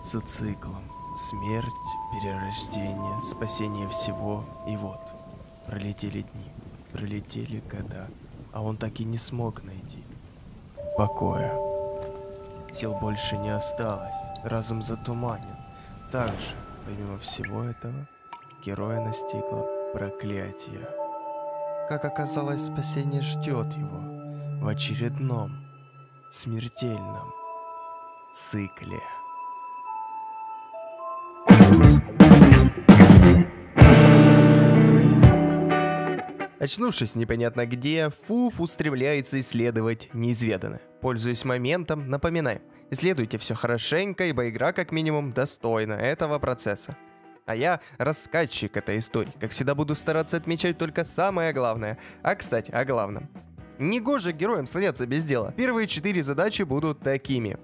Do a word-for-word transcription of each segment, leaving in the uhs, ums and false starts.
за циклом. Смерть, перерождение, спасение всего. И вот, пролетели дни, пролетели года, а он так и не смог найти покоя. Сил больше не осталось, разум затуманен. Также, помимо всего этого, героя настигло проклятие. Как оказалось, спасение ждет его в очередном смертельном цикле. Очнувшись непонятно где, Фуф устремляется исследовать неизведанное. Пользуясь моментом, напоминаем, исследуйте все хорошенько, ибо игра как минимум достойна этого процесса. А я рассказчик этой истории, как всегда буду стараться отмечать только самое главное. А кстати, о главном. Негоже героям слоняться без дела. Первые четыре задачи будут такими.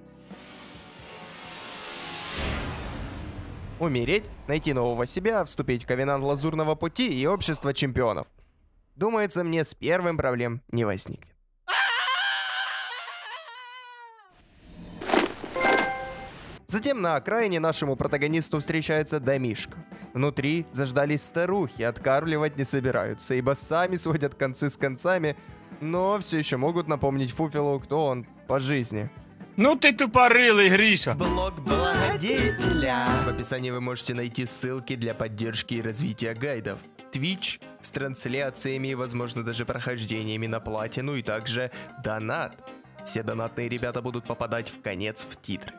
Умереть, найти нового себя, вступить в ковенант Лазурного Пути и общество чемпионов. Думается, мне с первым проблем не возникнет. Затем на окраине нашему протагонисту встречается домишко. Внутри заждались старухи, откармливать не собираются, ибо сами сводят концы с концами, но все еще могут напомнить Фуфелу, кто он по жизни. Ну ты тупорылый, Гриша. Блог благодетеля. В описании вы можете найти ссылки для поддержки и развития гайдов. Twitch с трансляциями и, возможно, даже прохождениями на платину, и также донат. Все донатные ребята будут попадать в конец в титры.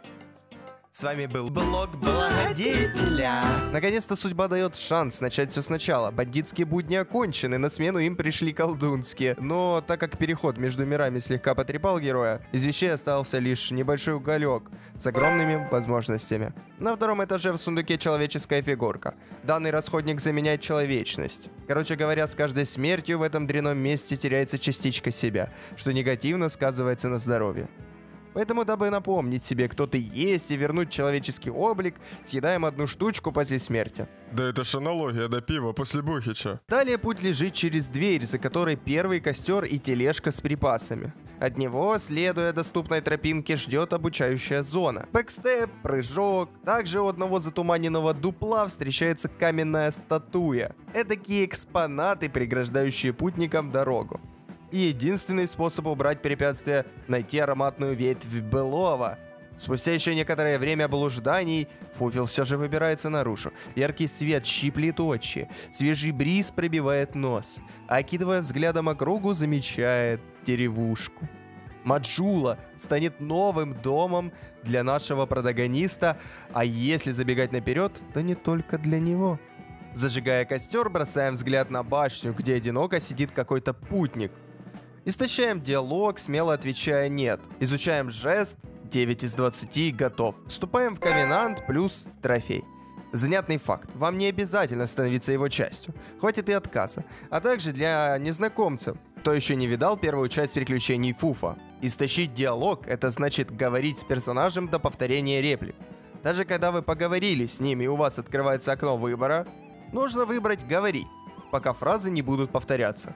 С вами был Блог благодетеля. Наконец-то судьба дает шанс начать все сначала. Бандитские будни окончены, на смену им пришли колдунские. Но так как переход между мирами слегка потрепал героя, из вещей остался лишь небольшой уголек с огромными возможностями. На втором этаже в сундуке человеческая фигурка. Данный расходник заменяет человечность. Короче говоря, с каждой смертью в этом дрянном месте теряется частичка себя, что негативно сказывается на здоровье. Поэтому, дабы напомнить себе, кто ты есть, и вернуть человеческий облик, съедаем одну штучку после смерти. Да это ж аналогия до пива после Бухича. Далее путь лежит через дверь, за которой первый костер и тележка с припасами. От него, следуя доступной тропинке, ждет обучающая зона. Бэкстеп, прыжок. Также у одного затуманенного дупла встречается каменная статуя. Эдакие экспонаты, преграждающие путникам дорогу. И единственный способ убрать препятствие — найти ароматную ветвь былого. Спустя еще некоторое время блужданий, Фуфел все же выбирается наружу. Яркий свет щиплет очи, свежий бриз пробивает нос, а окидывая взглядом округу, замечает деревушку. Маджула станет новым домом для нашего протагониста, а если забегать наперед, то не только для него. Зажигая костер, бросаем взгляд на башню, где одиноко сидит какой-то путник. Истощаем диалог, смело отвечая «нет». Изучаем жест, девять из двадцати готов. Вступаем в ковенант плюс трофей. Занятный факт, вам не обязательно становиться его частью. Хватит и отказа. А также для незнакомцев, кто еще не видал первую часть приключений Фуфа. Истощить диалог — это значит говорить с персонажем до повторения реплик. Даже когда вы поговорили с ним и у вас открывается окно выбора, нужно выбрать «говорить», пока фразы не будут повторяться.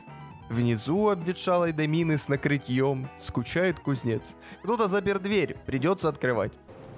Внизу обветшалой домины с накрытьем скучает кузнец. Кто-то запер дверь, придется открывать.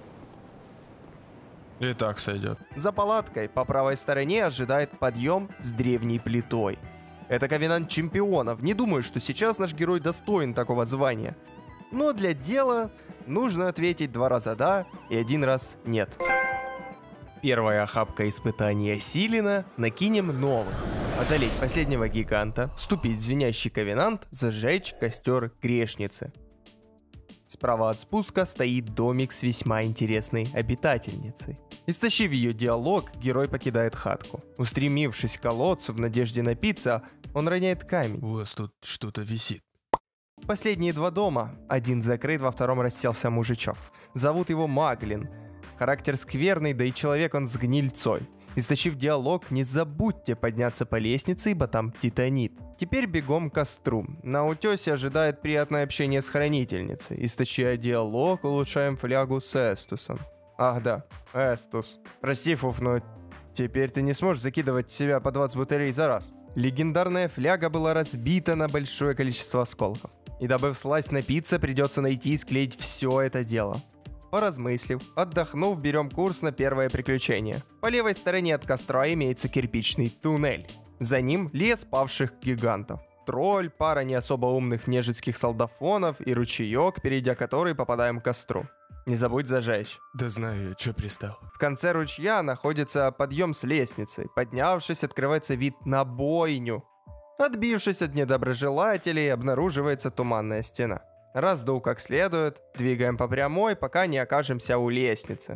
И так сойдет. За палаткой по правой стороне ожидает подъем с древней плитой. Это ковенант чемпионов. Не думаю, что сейчас наш герой достоин такого звания. Но для дела нужно ответить два раза «да» и один раз «нет». Первая охапка испытания осилена, накинем новых. Одолеть последнего гиганта, вступить в звенящий ковенант, зажечь костер грешницы. Справа от спуска стоит домик с весьма интересной обитательницей. Истощив ее диалог, герой покидает хатку. Устремившись к колодцу в надежде напиться, он роняет камень. У вас тут что-то висит. Последние два дома, один закрыт, во втором расселся мужичок. Зовут его Маглин. Характер скверный, да и человек он с гнильцой. Истощив диалог, не забудьте подняться по лестнице, ибо там титанит. Теперь бегом к костру. На утесе ожидает приятное общение с хранительницей. Истощая диалог, улучшаем флягу с Эстусом. Ах да, Эстус. Прости, Фуф, но теперь ты не сможешь закидывать в себя по двадцать бутылей за раз. Легендарная фляга была разбита на большое количество осколков. И дабы всласть напиться, придется найти и склеить все это дело. Поразмыслив, отдохнув, берем курс на первое приключение. По левой стороне от костра имеется кирпичный туннель. За ним лес павших гигантов. Тролль, пара не особо умных нежитских солдафонов и ручеек, перейдя который попадаем к костру. Не забудь зажечь. Да знаю я, чё пристал. В конце ручья находится подъем с лестницей. Поднявшись, открывается вид на бойню. Отбившись от недоброжелателей, обнаруживается туманная стена. Раздул как следует, двигаем по прямой, пока не окажемся у лестницы.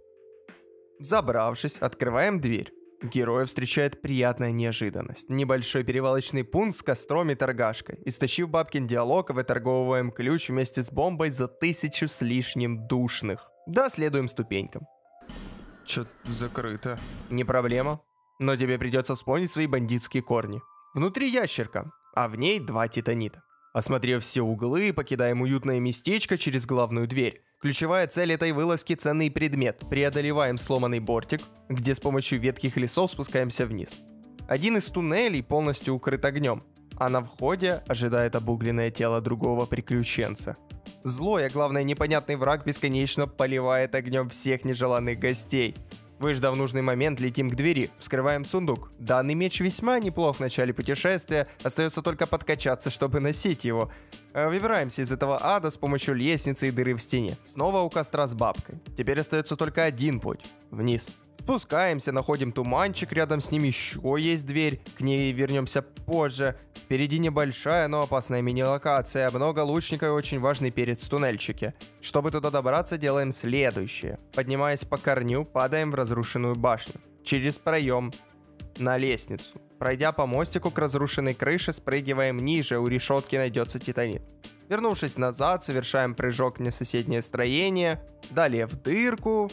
Забравшись, открываем дверь. Героя встречает приятная неожиданность. Небольшой перевалочный пункт с костром и торгашкой. Истощив бабкин диалог, выторговываем ключ вместе с бомбой за тысячу с лишним душных. Да, следуем ступенькам. Чё закрыто. Не проблема, но тебе придется вспомнить свои бандитские корни. Внутри ящерка, а в ней два титанита. Осмотрев все углы, покидаем уютное местечко через главную дверь. Ключевая цель этой вылазки – ценный предмет. Преодолеваем сломанный бортик, где с помощью ветхих лесов спускаемся вниз. Один из туннелей полностью укрыт огнем, а на входе ожидает обугленное тело другого приключенца. Злой, а главное непонятный враг бесконечно поливает огнем всех нежеланных гостей. Выждав нужный момент, летим к двери, вскрываем сундук. Данный меч весьма неплох в начале путешествия, остается только подкачаться, чтобы носить его. Выбираемся из этого ада с помощью лестницы и дыры в стене. Снова у костра с бабкой. Теперь остается только один путь – вниз. Спускаемся, находим туманчик, рядом с ним еще есть дверь, к ней вернемся позже. Впереди небольшая, но опасная мини-локация, много лучников и очень важный перец в туннельчике. Чтобы туда добраться, делаем следующее. Поднимаясь по корню, падаем в разрушенную башню. Через проем на лестницу. Пройдя по мостику к разрушенной крыше, спрыгиваем ниже, у решетки найдется титанит. Вернувшись назад, совершаем прыжок на соседнее строение. Далее в дырку.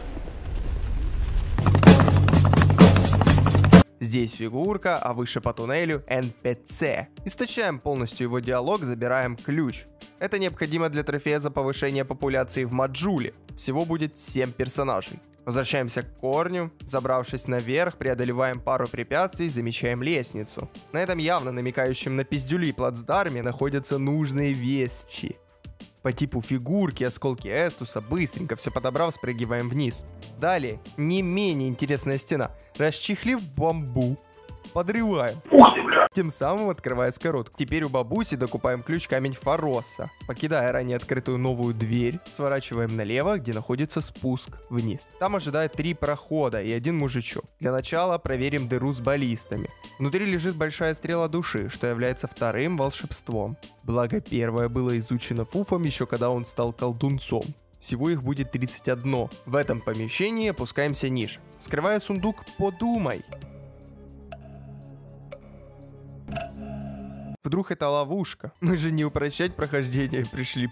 Здесь фигурка, а выше по туннелю эн пи си. Истощаем полностью его диалог, забираем ключ. Это необходимо для трофея за повышение популяции в Маджуле. Всего будет семь персонажей. Возвращаемся к корню. Забравшись наверх, преодолеваем пару препятствий, замечаем лестницу. На этом явно намекающем на пиздюли плацдарме находятся нужные вещи. По типу фигурки, осколки Эстуса, быстренько все подобрав, спрыгиваем вниз. Далее, не менее интересная стена. Расчехлив бамбу, подрываем. Тем самым открывая скоротку. Теперь у бабуси докупаем ключ камень Фароса. Покидая ранее открытую новую дверь, сворачиваем налево, где находится спуск вниз. Там ожидает три прохода и один мужичок. Для начала проверим дыру с баллистами. Внутри лежит большая стрела души, что является вторым волшебством. Благо первое было изучено Фуфом еще когда он стал колдунцом. Всего их будет тридцать одно. В этом помещении опускаемся ниже. Вскрывая сундук, подумай. Вдруг это ловушка? Мы же не упрощать прохождение пришли.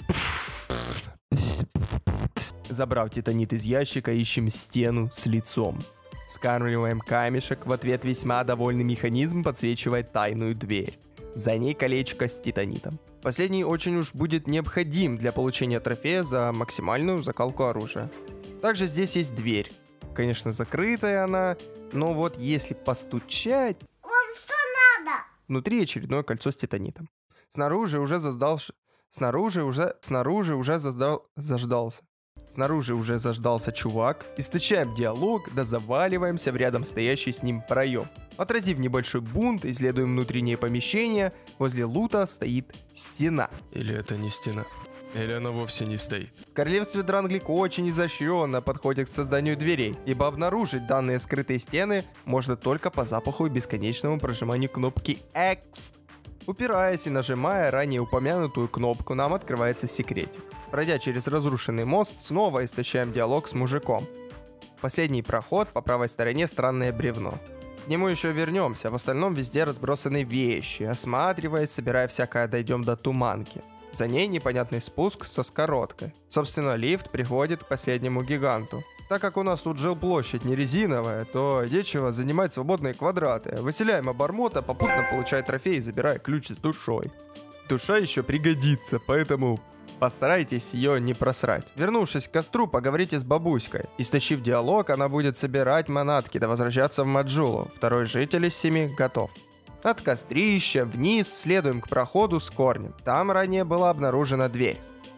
Забрав титанит из ящика, ищем стену с лицом. Скармливаем камешек, в ответ весьма довольный механизм подсвечивает тайную дверь. За ней колечко с титанитом. Последний очень уж будет необходим для получения трофея за максимальную закалку оружия. Также здесь есть дверь. Конечно, закрытая она, но вот если постучать... Вам что надо? Внутри очередное кольцо с титанитом. Снаружи уже заздал... Снаружи уже... Снаружи уже заздал... Заждался. Снаружи уже заждался чувак. Истощаем диалог, да заваливаемся в рядом стоящий с ним проем. Отразив небольшой бунт, исследуем внутреннее помещение. Возле лута стоит стена. Или это не стена? Или она вовсе не стоит? В королевстве Дранглик очень изощренно подходит к созданию дверей, ибо обнаружить данные скрытые стены можно только по запаху и бесконечному прожиманию кнопки X. Упираясь и нажимая ранее упомянутую кнопку, нам открывается секретик. Пройдя через разрушенный мост, снова истощаем диалог с мужиком. Последний проход, по правой стороне странное бревно. К нему еще вернемся, в остальном везде разбросаны вещи. Осматриваясь, собирая всякое, дойдем до туманки. За ней непонятный спуск со скороткой. Собственно, лифт приходит к последнему гиганту. Так как у нас тут жилплощадь не резиновая, то нечего занимать свободные квадраты. Выселяем обормота, попутно получая трофей и забирая ключ с душой. Душа еще пригодится, поэтому постарайтесь ее не просрать. Вернувшись к костру, поговорите с бабуськой. Истощив диалог, она будет собирать манатки да возвращаться в Маджулу. Второй житель из семи готов. От кострища вниз следуем к проходу с корнем. Там ранее была обнаружена дверь.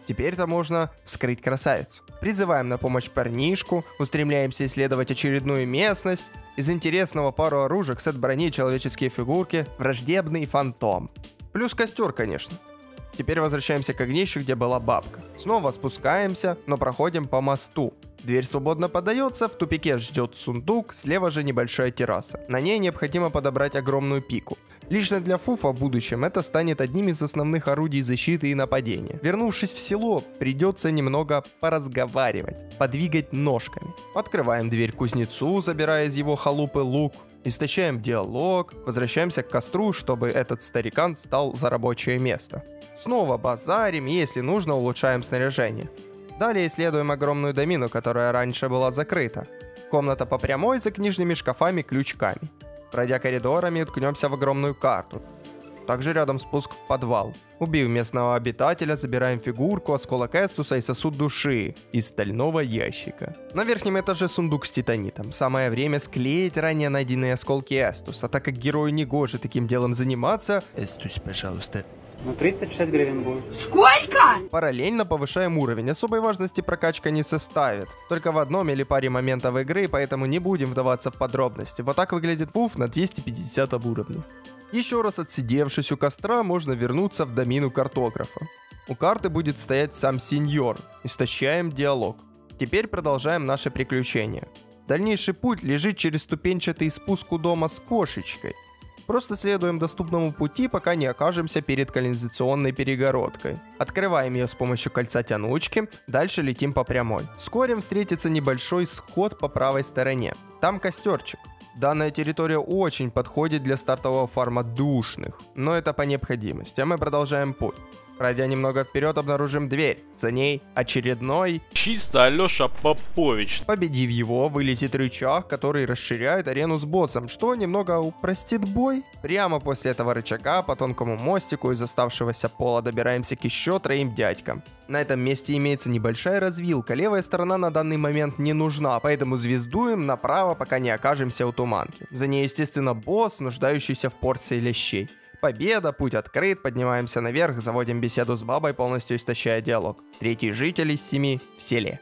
Теперь-то можно вскрыть красавицу. Призываем на помощь парнишку, устремляемся исследовать очередную местность. Из интересного пару оружек, сет брони, человеческие фигурки, враждебный фантом. Плюс костер, конечно. Теперь возвращаемся к огнищу, где была бабка. Снова спускаемся, но проходим по мосту. Дверь свободно подается, в тупике ждет сундук, слева же небольшая терраса. На ней необходимо подобрать огромную пику. Лично для Фуфа в будущем это станет одним из основных орудий защиты и нападения. Вернувшись в село, придется немного поразговаривать, подвигать ножками. Открываем дверь кузнецу, забирая из его халупы лук. Истощаем диалог, возвращаемся к костру, чтобы этот старикан стал за рабочее место. Снова базарим, если нужно, улучшаем снаряжение. Далее исследуем огромную домину, которая раньше была закрыта. Комната по прямой за книжными шкафами-ключками. Пройдя коридорами, уткнемся в огромную карту. Также рядом спуск в подвал. Убив местного обитателя, забираем фигурку, осколок Эстуса и сосуд души из стального ящика. На верхнем этаже сундук с титанитом. Самое время склеить ранее найденные осколки Эстуса, так как герою не гоже таким делом заниматься. Эстус, пожалуйста. Ну, тридцать шесть гривен будет. Сколько? Параллельно повышаем уровень. Особой важности прокачка не составит. Только в одном или паре моментов игры, поэтому не будем вдаваться в подробности. Вот так выглядит Фуф на двести пятидесятом уровне. Еще раз отсидевшись у костра, можно вернуться в домину картографа. У карты будет стоять сам сеньор. Истощаем диалог. Теперь продолжаем наше приключение. Дальнейший путь лежит через ступенчатый спуск у дома с кошечкой. Просто следуем доступному пути, пока не окажемся перед канализационной перегородкой. Открываем ее с помощью кольца тянучки, дальше летим по прямой. Вскоре встретится небольшой сход по правой стороне. Там костерчик. Данная территория очень подходит для стартового фарма душных, но это по необходимости, а мы продолжаем путь. Пройдя немного вперед, обнаружим дверь. За ней очередной... Чисто Алёша Попович. Победив его, вылезет рычаг, который расширяет арену с боссом, что немного упростит бой. Прямо после этого рычага по тонкому мостику из оставшегося пола добираемся к еще троим дядькам. На этом месте имеется небольшая развилка, левая сторона на данный момент не нужна, поэтому звездуем направо, пока не окажемся у туманки. За ней, естественно, босс, нуждающийся в порции лещей. Победа, путь открыт, поднимаемся наверх, заводим беседу с бабой, полностью истощая диалог. Третий житель из семи в селе.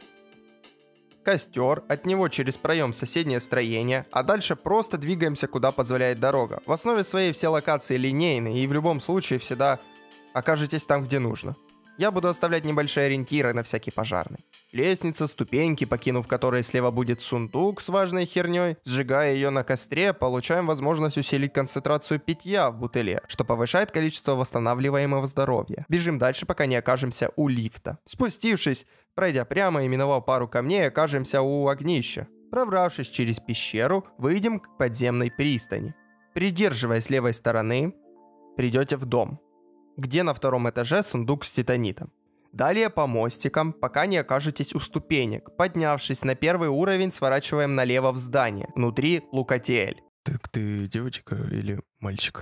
Костер, от него через проем в соседнее строение, а дальше просто двигаемся, куда позволяет дорога. В основе своей все локации линейные, и в любом случае всегда окажетесь там, где нужно. Я буду оставлять небольшие ориентиры на всякий пожарный. Лестница, ступеньки, покинув которые слева будет сундук с важной херней. Сжигая ее на костре, получаем возможность усилить концентрацию питья в бутыле, что повышает количество восстанавливаемого здоровья. Бежим дальше, пока не окажемся у лифта. Спустившись, пройдя прямо и миновав пару камней, окажемся у огнища. Пробравшись через пещеру, выйдем к подземной пристани. Придерживая с левой стороны, придете в дом, где на втором этаже сундук с титанитом. Далее по мостикам, пока не окажетесь у ступенек. Поднявшись на первый уровень, сворачиваем налево в здание. Внутри Лукатиэль. Так ты девочка или мальчик?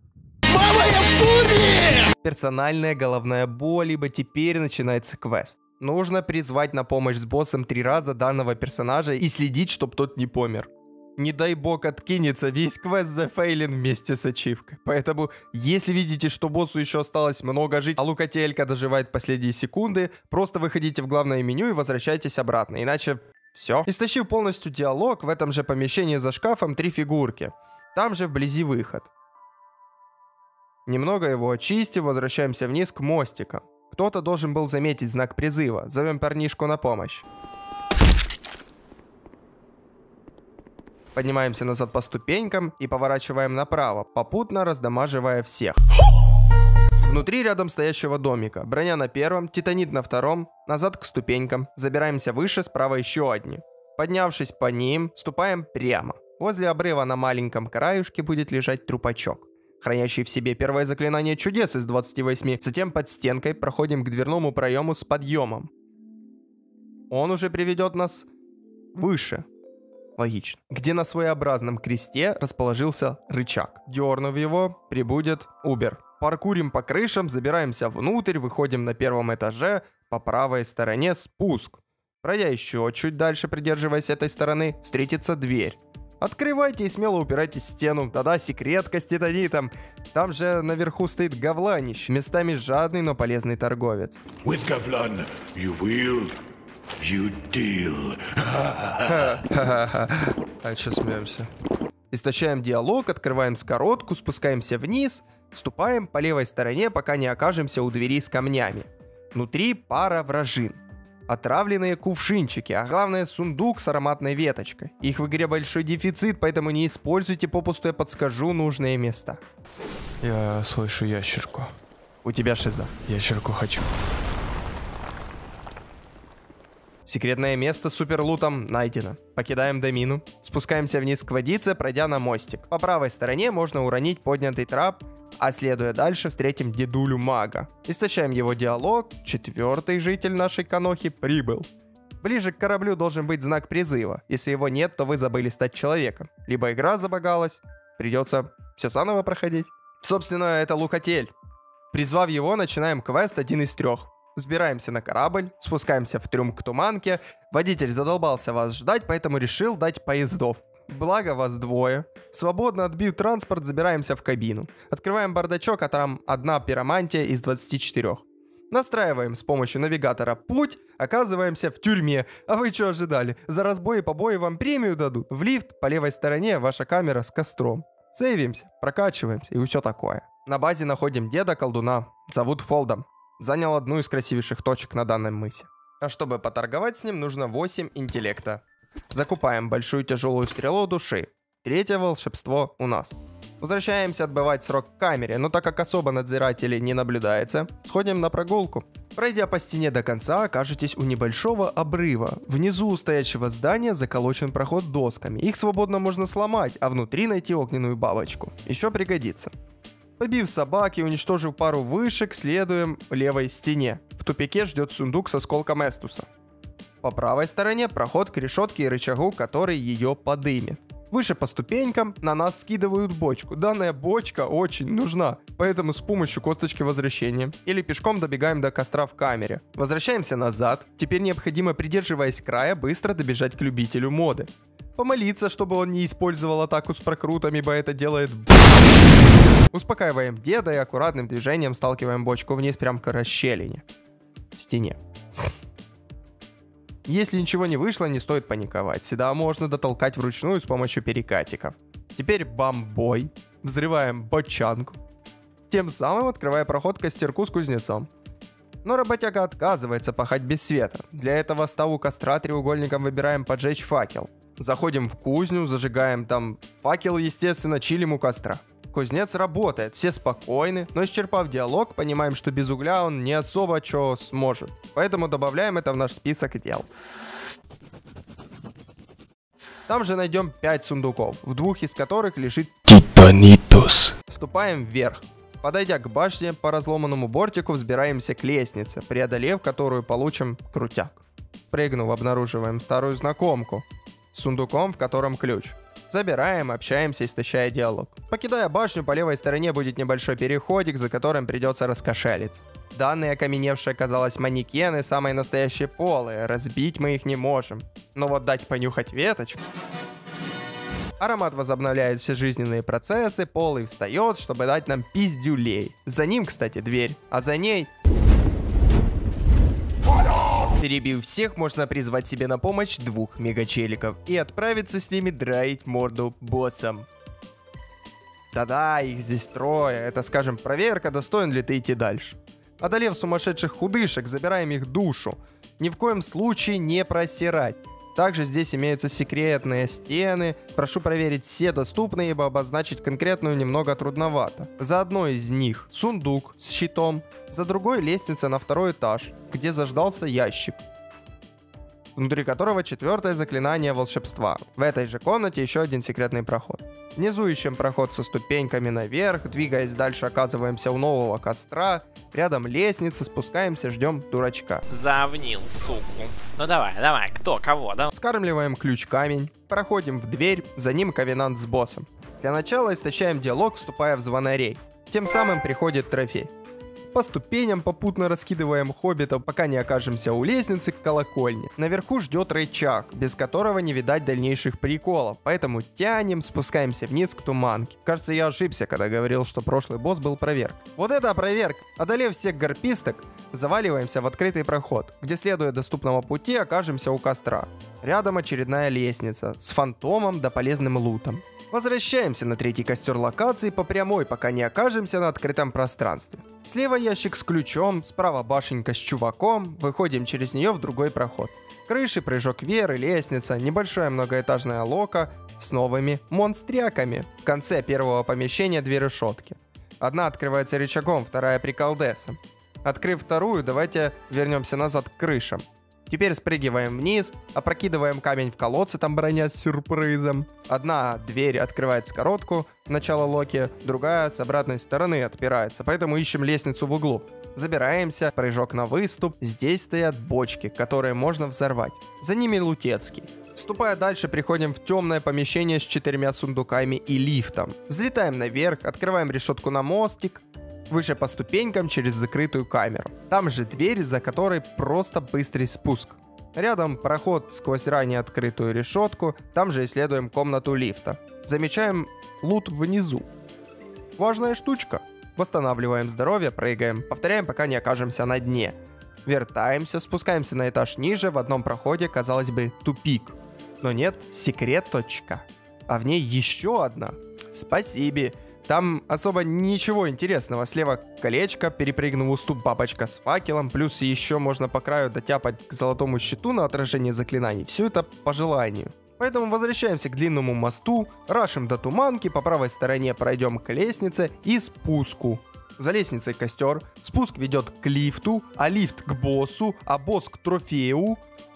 Персональная головная боль, ибо теперь начинается квест. Нужно призвать на помощь с боссом три раза данного персонажа и следить, чтобы тот не помер. Не дай бог откинется, весь квест зафейлен вместе с ачивкой. Поэтому, если видите, что боссу еще осталось много жить, а Лукатиэлька доживает последние секунды, просто выходите в главное меню и возвращайтесь обратно, иначе все. Истощив полностью диалог, в этом же помещении за шкафом три фигурки. Там же вблизи выход. Немного его очистив, возвращаемся вниз к мостикам. Кто-то должен был заметить знак призыва. Зовем парнишку на помощь. Поднимаемся назад по ступенькам и поворачиваем направо, попутно раздамаживая всех. Внутри рядом стоящего домика. Броня на первом, титанит на втором, назад к ступенькам. Забираемся выше, справа еще одни. Поднявшись по ним, ступаем прямо. Возле обрыва на маленьком краюшке будет лежать трупачок, хранящий в себе первое заклинание чудес из двадцати восьми. Затем под стенкой проходим к дверному проему с подъемом. Он уже приведет нас выше. Логично. Где на своеобразном кресте расположился рычаг. Дернув его, прибудет Убер. Паркурим по крышам, забираемся внутрь, выходим на первом этаже, по правой стороне спуск. Пройдя еще чуть дальше, придерживаясь этой стороны, встретится дверь. Открывайте и смело упирайтесь в стену. Да-да, секретка с титанитом. Там же наверху стоит говланищ, местами жадный, но полезный торговец. With Gavlan, you will, you deal. А чё смеемся? Истощаем диалог, открываем скоротку, спускаемся вниз, ступаем по левой стороне, пока не окажемся у двери с камнями. Внутри пара вражин. Отравленные кувшинчики, а главное сундук с ароматной веточкой. Их в игре большой дефицит, поэтому не используйте попусту, я подскажу нужные места. Я слышу ящерку. У тебя шиза. Ящерку хочу. Секретное место с суперлутом найдено. Покидаем домину. Спускаемся вниз к водице, пройдя на мостик. По правой стороне можно уронить поднятый трап, а следуя дальше встретим дедулю мага. Истощаем его диалог. Четвертый житель нашей Конохи прибыл. Ближе к кораблю должен быть знак призыва. Если его нет, то вы забыли стать человеком. Либо игра забагалась, придется все заново проходить. Собственно, это Лукатель. Призвав его, начинаем квест один из трех. Сбираемся на корабль, спускаемся в трюм к Туманке. Водитель задолбался вас ждать, поэтому решил дать поездов. Благо вас двое. Свободно отбив транспорт, забираемся в кабину. Открываем бардачок, а там одна пиромантия из двадцати четырёх. Настраиваем с помощью навигатора путь, оказываемся в тюрьме. А вы что ожидали? За разбой и побои вам премию дадут? В лифт, по левой стороне ваша камера с костром. Сейвимся, прокачиваемся и все такое. На базе находим деда-колдуна. Зовут Фолдом. Занял одну из красивейших точек на данном мысе. А чтобы поторговать с ним, нужно восемь интеллекта. Закупаем большую тяжелую стрелу души. Третье волшебство у нас. Возвращаемся отбывать срок в камере, но так как особо надзирателей не наблюдается, сходим на прогулку. Пройдя по стене до конца, окажетесь у небольшого обрыва. Внизу у стоящего здания заколочен проход досками. Их свободно можно сломать, а внутри найти огненную бабочку. Еще пригодится. Побив собак и уничтожив пару вышек, следуем левой стене. В тупике ждет сундук с осколком Эстуса. По правой стороне проход к решетке и рычагу, который ее подымет. Выше по ступенькам на нас скидывают бочку. Данная бочка очень нужна, поэтому с помощью косточки возвращения или пешком добегаем до костра в камере. Возвращаемся назад. Теперь необходимо, придерживаясь края, быстро добежать к любителю моды. Помолиться, чтобы он не использовал атаку с прокрутами, ибо это делает... Успокаиваем деда и аккуратным движением сталкиваем бочку вниз прямо к расщелине в стене. Если ничего не вышло, не стоит паниковать. Сюда можно дотолкать вручную с помощью перекатиков. Теперь бомбой взрываем бочанку, тем самым открывая проход к костерку с кузнецом. Но работяга отказывается пахать без света. Для этого, став у костра, треугольником выбираем поджечь факел. Заходим в кузню, зажигаем там факел, естественно, чилим у костра. Кузнец работает, все спокойны, но исчерпав диалог, понимаем, что без угля он не особо что сможет. Поэтому добавляем это в наш список дел. Там же найдем пять сундуков, в двух из которых лежит Титанитос. Ступаем вверх. Подойдя к башне, по разломанному бортику взбираемся к лестнице, преодолев которую получим крутяк. Прыгнув, обнаруживаем старую знакомку с сундуком, в котором ключ. Забираем, общаемся, истощая диалог. Покидая башню, по левой стороне будет небольшой переходик, за которым придется раскошелиться. Данные окаменевшие, казалось, манекены, самые настоящие полые, разбить мы их не можем. Но вот дать понюхать веточку... Аромат возобновляет все жизненные процессы, полый встает, чтобы дать нам пиздюлей. За ним, кстати, дверь, а за ней... Перебив всех, можно призвать себе на помощь двух мегачеликов и отправиться с ними драить морду боссам. Да-да, их здесь трое. Это, скажем, проверка, достоин ли ты идти дальше. Одолев сумасшедших худышек, забираем их душу. Ни в коем случае не просирать. Также здесь имеются секретные стены. Прошу проверить все доступные, ибо обозначить конкретную немного трудновато. За одной из них сундук с щитом, за другой лестница на второй этаж, где заждался ящик, внутри которого четвертое заклинание волшебства. В этой же комнате еще один секретный проход. Внизу ищем проход со ступеньками наверх, двигаясь дальше, оказываемся у нового костра. Рядом лестница, спускаемся, ждем дурачка. Завнил, суку. Ну давай, давай, кто, кого, да? Скармливаем ключ-камень, проходим в дверь, за ним ковенант с боссом. Для начала истощаем диалог, вступая в звонарей. Тем самым приходит трофей. По ступеням попутно раскидываем хоббитов, пока не окажемся у лестницы к колокольне. Наверху ждет рычаг, без которого не видать дальнейших приколов, поэтому тянем, спускаемся вниз к туманке. Кажется, я ошибся, когда говорил, что прошлый босс был проверк. Вот это проверк! Одолев всех гарписток, заваливаемся в открытый проход, где, следуя доступному пути, окажемся у костра. Рядом очередная лестница с фантомом да полезным лутом. Возвращаемся на третий костер локации по прямой, пока не окажемся на открытом пространстве. Слева ящик с ключом, справа башенка с чуваком, выходим через нее в другой проход. Крыши, прыжок веры, лестница, небольшая многоэтажная лока с новыми монстряками. В конце первого помещения две решетки. Одна открывается рычагом, вторая приколдесом. Открыв вторую, давайте вернемся назад к крышам. Теперь спрыгиваем вниз, опрокидываем камень в колодце, там броня с сюрпризом. Одна дверь открывается коротку, начало локи, другая с обратной стороны отпирается, поэтому ищем лестницу в углу. Забираемся, прыжок на выступ, здесь стоят бочки, которые можно взорвать. За ними лутецкий. Ступая дальше, приходим в темное помещение с четырьмя сундуками и лифтом. Взлетаем наверх, открываем решетку на мостик, выше по ступенькам через закрытую камеру. Там же дверь, за которой просто быстрый спуск. Рядом проход сквозь ранее открытую решетку, там же исследуем комнату лифта. Замечаем лут внизу. Важная штучка. Восстанавливаем здоровье, прыгаем, повторяем, пока не окажемся на дне. Вертаемся, спускаемся на этаж ниже, в одном проходе, казалось бы, тупик. Но нет, секреточка. А в ней еще одна. Спасибо. Там особо ничего интересного. Слева колечко, перепрыгнув уступ, бабочка с факелом, плюс еще можно по краю дотяпать к золотому щиту на отражение заклинаний. Все это по желанию. Поэтому возвращаемся к длинному мосту, рашим до туманки, по правой стороне пройдем к лестнице и спуску. За лестницей костер, спуск ведет к лифту, а лифт к боссу, а босс к трофею.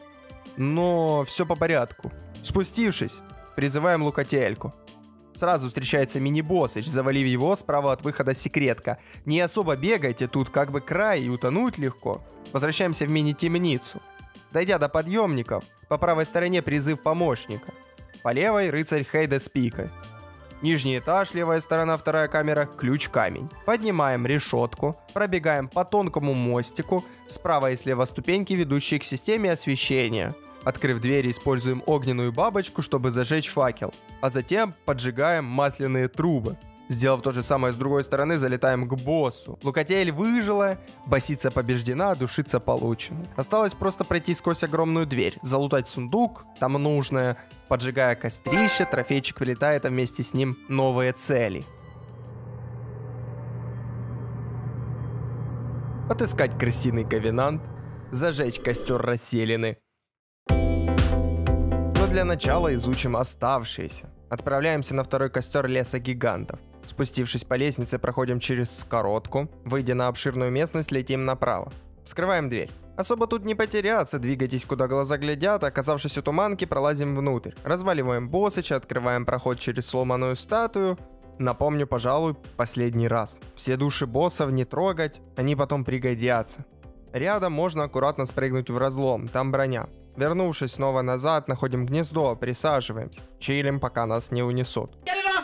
Но все по порядку. Спустившись, призываем Лукательку. Сразу встречается мини-боссыч, завалив его, справа от выхода секретка. Не особо бегайте, тут как бы край и утонуть легко. Возвращаемся в мини-темницу. Дойдя до подъемников, по правой стороне призыв помощника. По левой рыцарь Хейда с пикой. Нижний этаж, левая сторона, вторая камера, ключ-камень. Поднимаем решетку, пробегаем по тонкому мостику, справа и слева ступеньки, ведущие к системе освещения. Открыв дверь, используем огненную бабочку, чтобы зажечь факел, а затем поджигаем масляные трубы. Сделав то же самое с другой стороны, залетаем к боссу. Лукатель выжила, боссица побеждена, душица получена. Осталось просто пройти сквозь огромную дверь, залутать сундук, там нужное. Поджигая кострище, трофейчик вылетает, а вместе с ним новые цели. Отыскать крысиный ковенант, зажечь костер расселены. Но для начала изучим оставшиеся. Отправляемся на второй костер леса гигантов. Спустившись по лестнице, проходим через скоротку. Выйдя на обширную местность, летим направо. Вскрываем дверь. Особо тут не потеряться, двигайтесь куда глаза глядят, оказавшись у туманки, пролазим внутрь. Разваливаем боссыча, открываем проход через сломанную статую. Напомню, пожалуй, последний раз. Все души боссов не трогать, они потом пригодятся. Рядом можно аккуратно спрыгнуть в разлом, там броня. Вернувшись снова назад, находим гнездо, присаживаемся. Чилим, пока нас не унесут.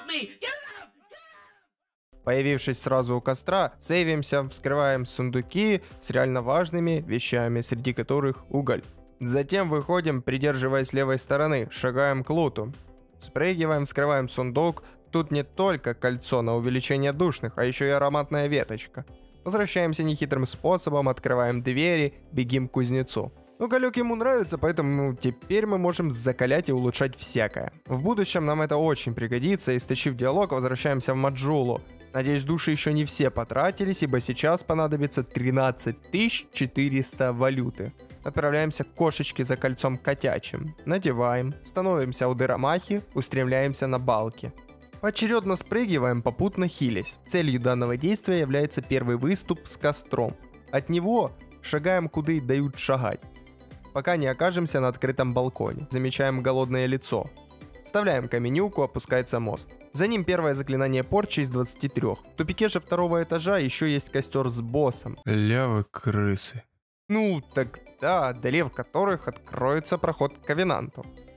Появившись сразу у костра, сейвимся, вскрываем сундуки с реально важными вещами, среди которых уголь. Затем выходим, придерживаясь левой стороны, шагаем к луту. Спрыгиваем, вскрываем сундук. Тут не только кольцо на увеличение душных, а еще и ароматная веточка. Возвращаемся нехитрым способом, открываем двери, бегим к кузнецу. Уголек ему нравится, поэтому теперь мы можем закалять и улучшать всякое. В будущем нам это очень пригодится, и стащив диалог, возвращаемся в Маджулу. Надеюсь, души еще не все потратились, ибо сейчас понадобится тринадцать тысяч четыреста валюты. Отправляемся к кошечке за кольцом котячим. Надеваем, становимся у дыромахи, устремляемся на балки. Поочередно спрыгиваем, попутно хилясь. Целью данного действия является первый выступ с костром. От него шагаем, куда и дают шагать, пока не окажемся на открытом балконе. Замечаем голодное лицо. Вставляем каменюку, опускается мост. За ним первое заклинание порчи из двадцати трёх. В тупике же второго этажа еще есть костер с боссом. Лявы крысы. Ну, так да, одолев которых откроется проход к ковенанту.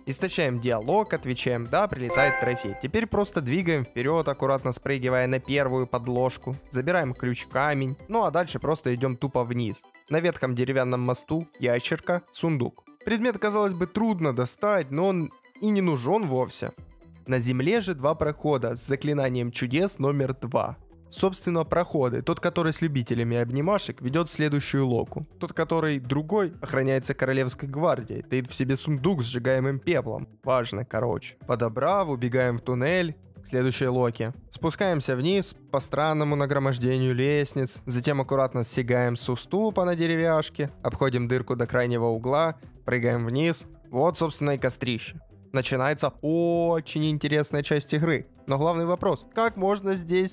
Истощаем диалог, отвечаем «да», прилетает трофей. Теперь просто двигаем вперед, аккуратно спрыгивая на первую подложку. Забираем ключ-камень, ну а дальше просто идем тупо вниз. На ветхом деревянном мосту ящерка, сундук. Предмет, казалось бы, трудно достать, но он и не нужен вовсе. На земле же два прохода с заклинанием чудес номер два. Собственно, проходы. Тот, который с любителями обнимашек, ведет следующую локу. Тот, который другой, охраняется королевской гвардией, таит в себе сундук с сжигаемым пеплом. Важно, короче. Подобрав, убегаем в туннель к следующей локе. Спускаемся вниз по странному нагромождению лестниц, затем аккуратно сигаем с уступа на деревяшке, обходим дырку до крайнего угла, прыгаем вниз. Вот, собственно, и кострище. Начинается очень интересная часть игры. Но главный вопрос, как можно здесь...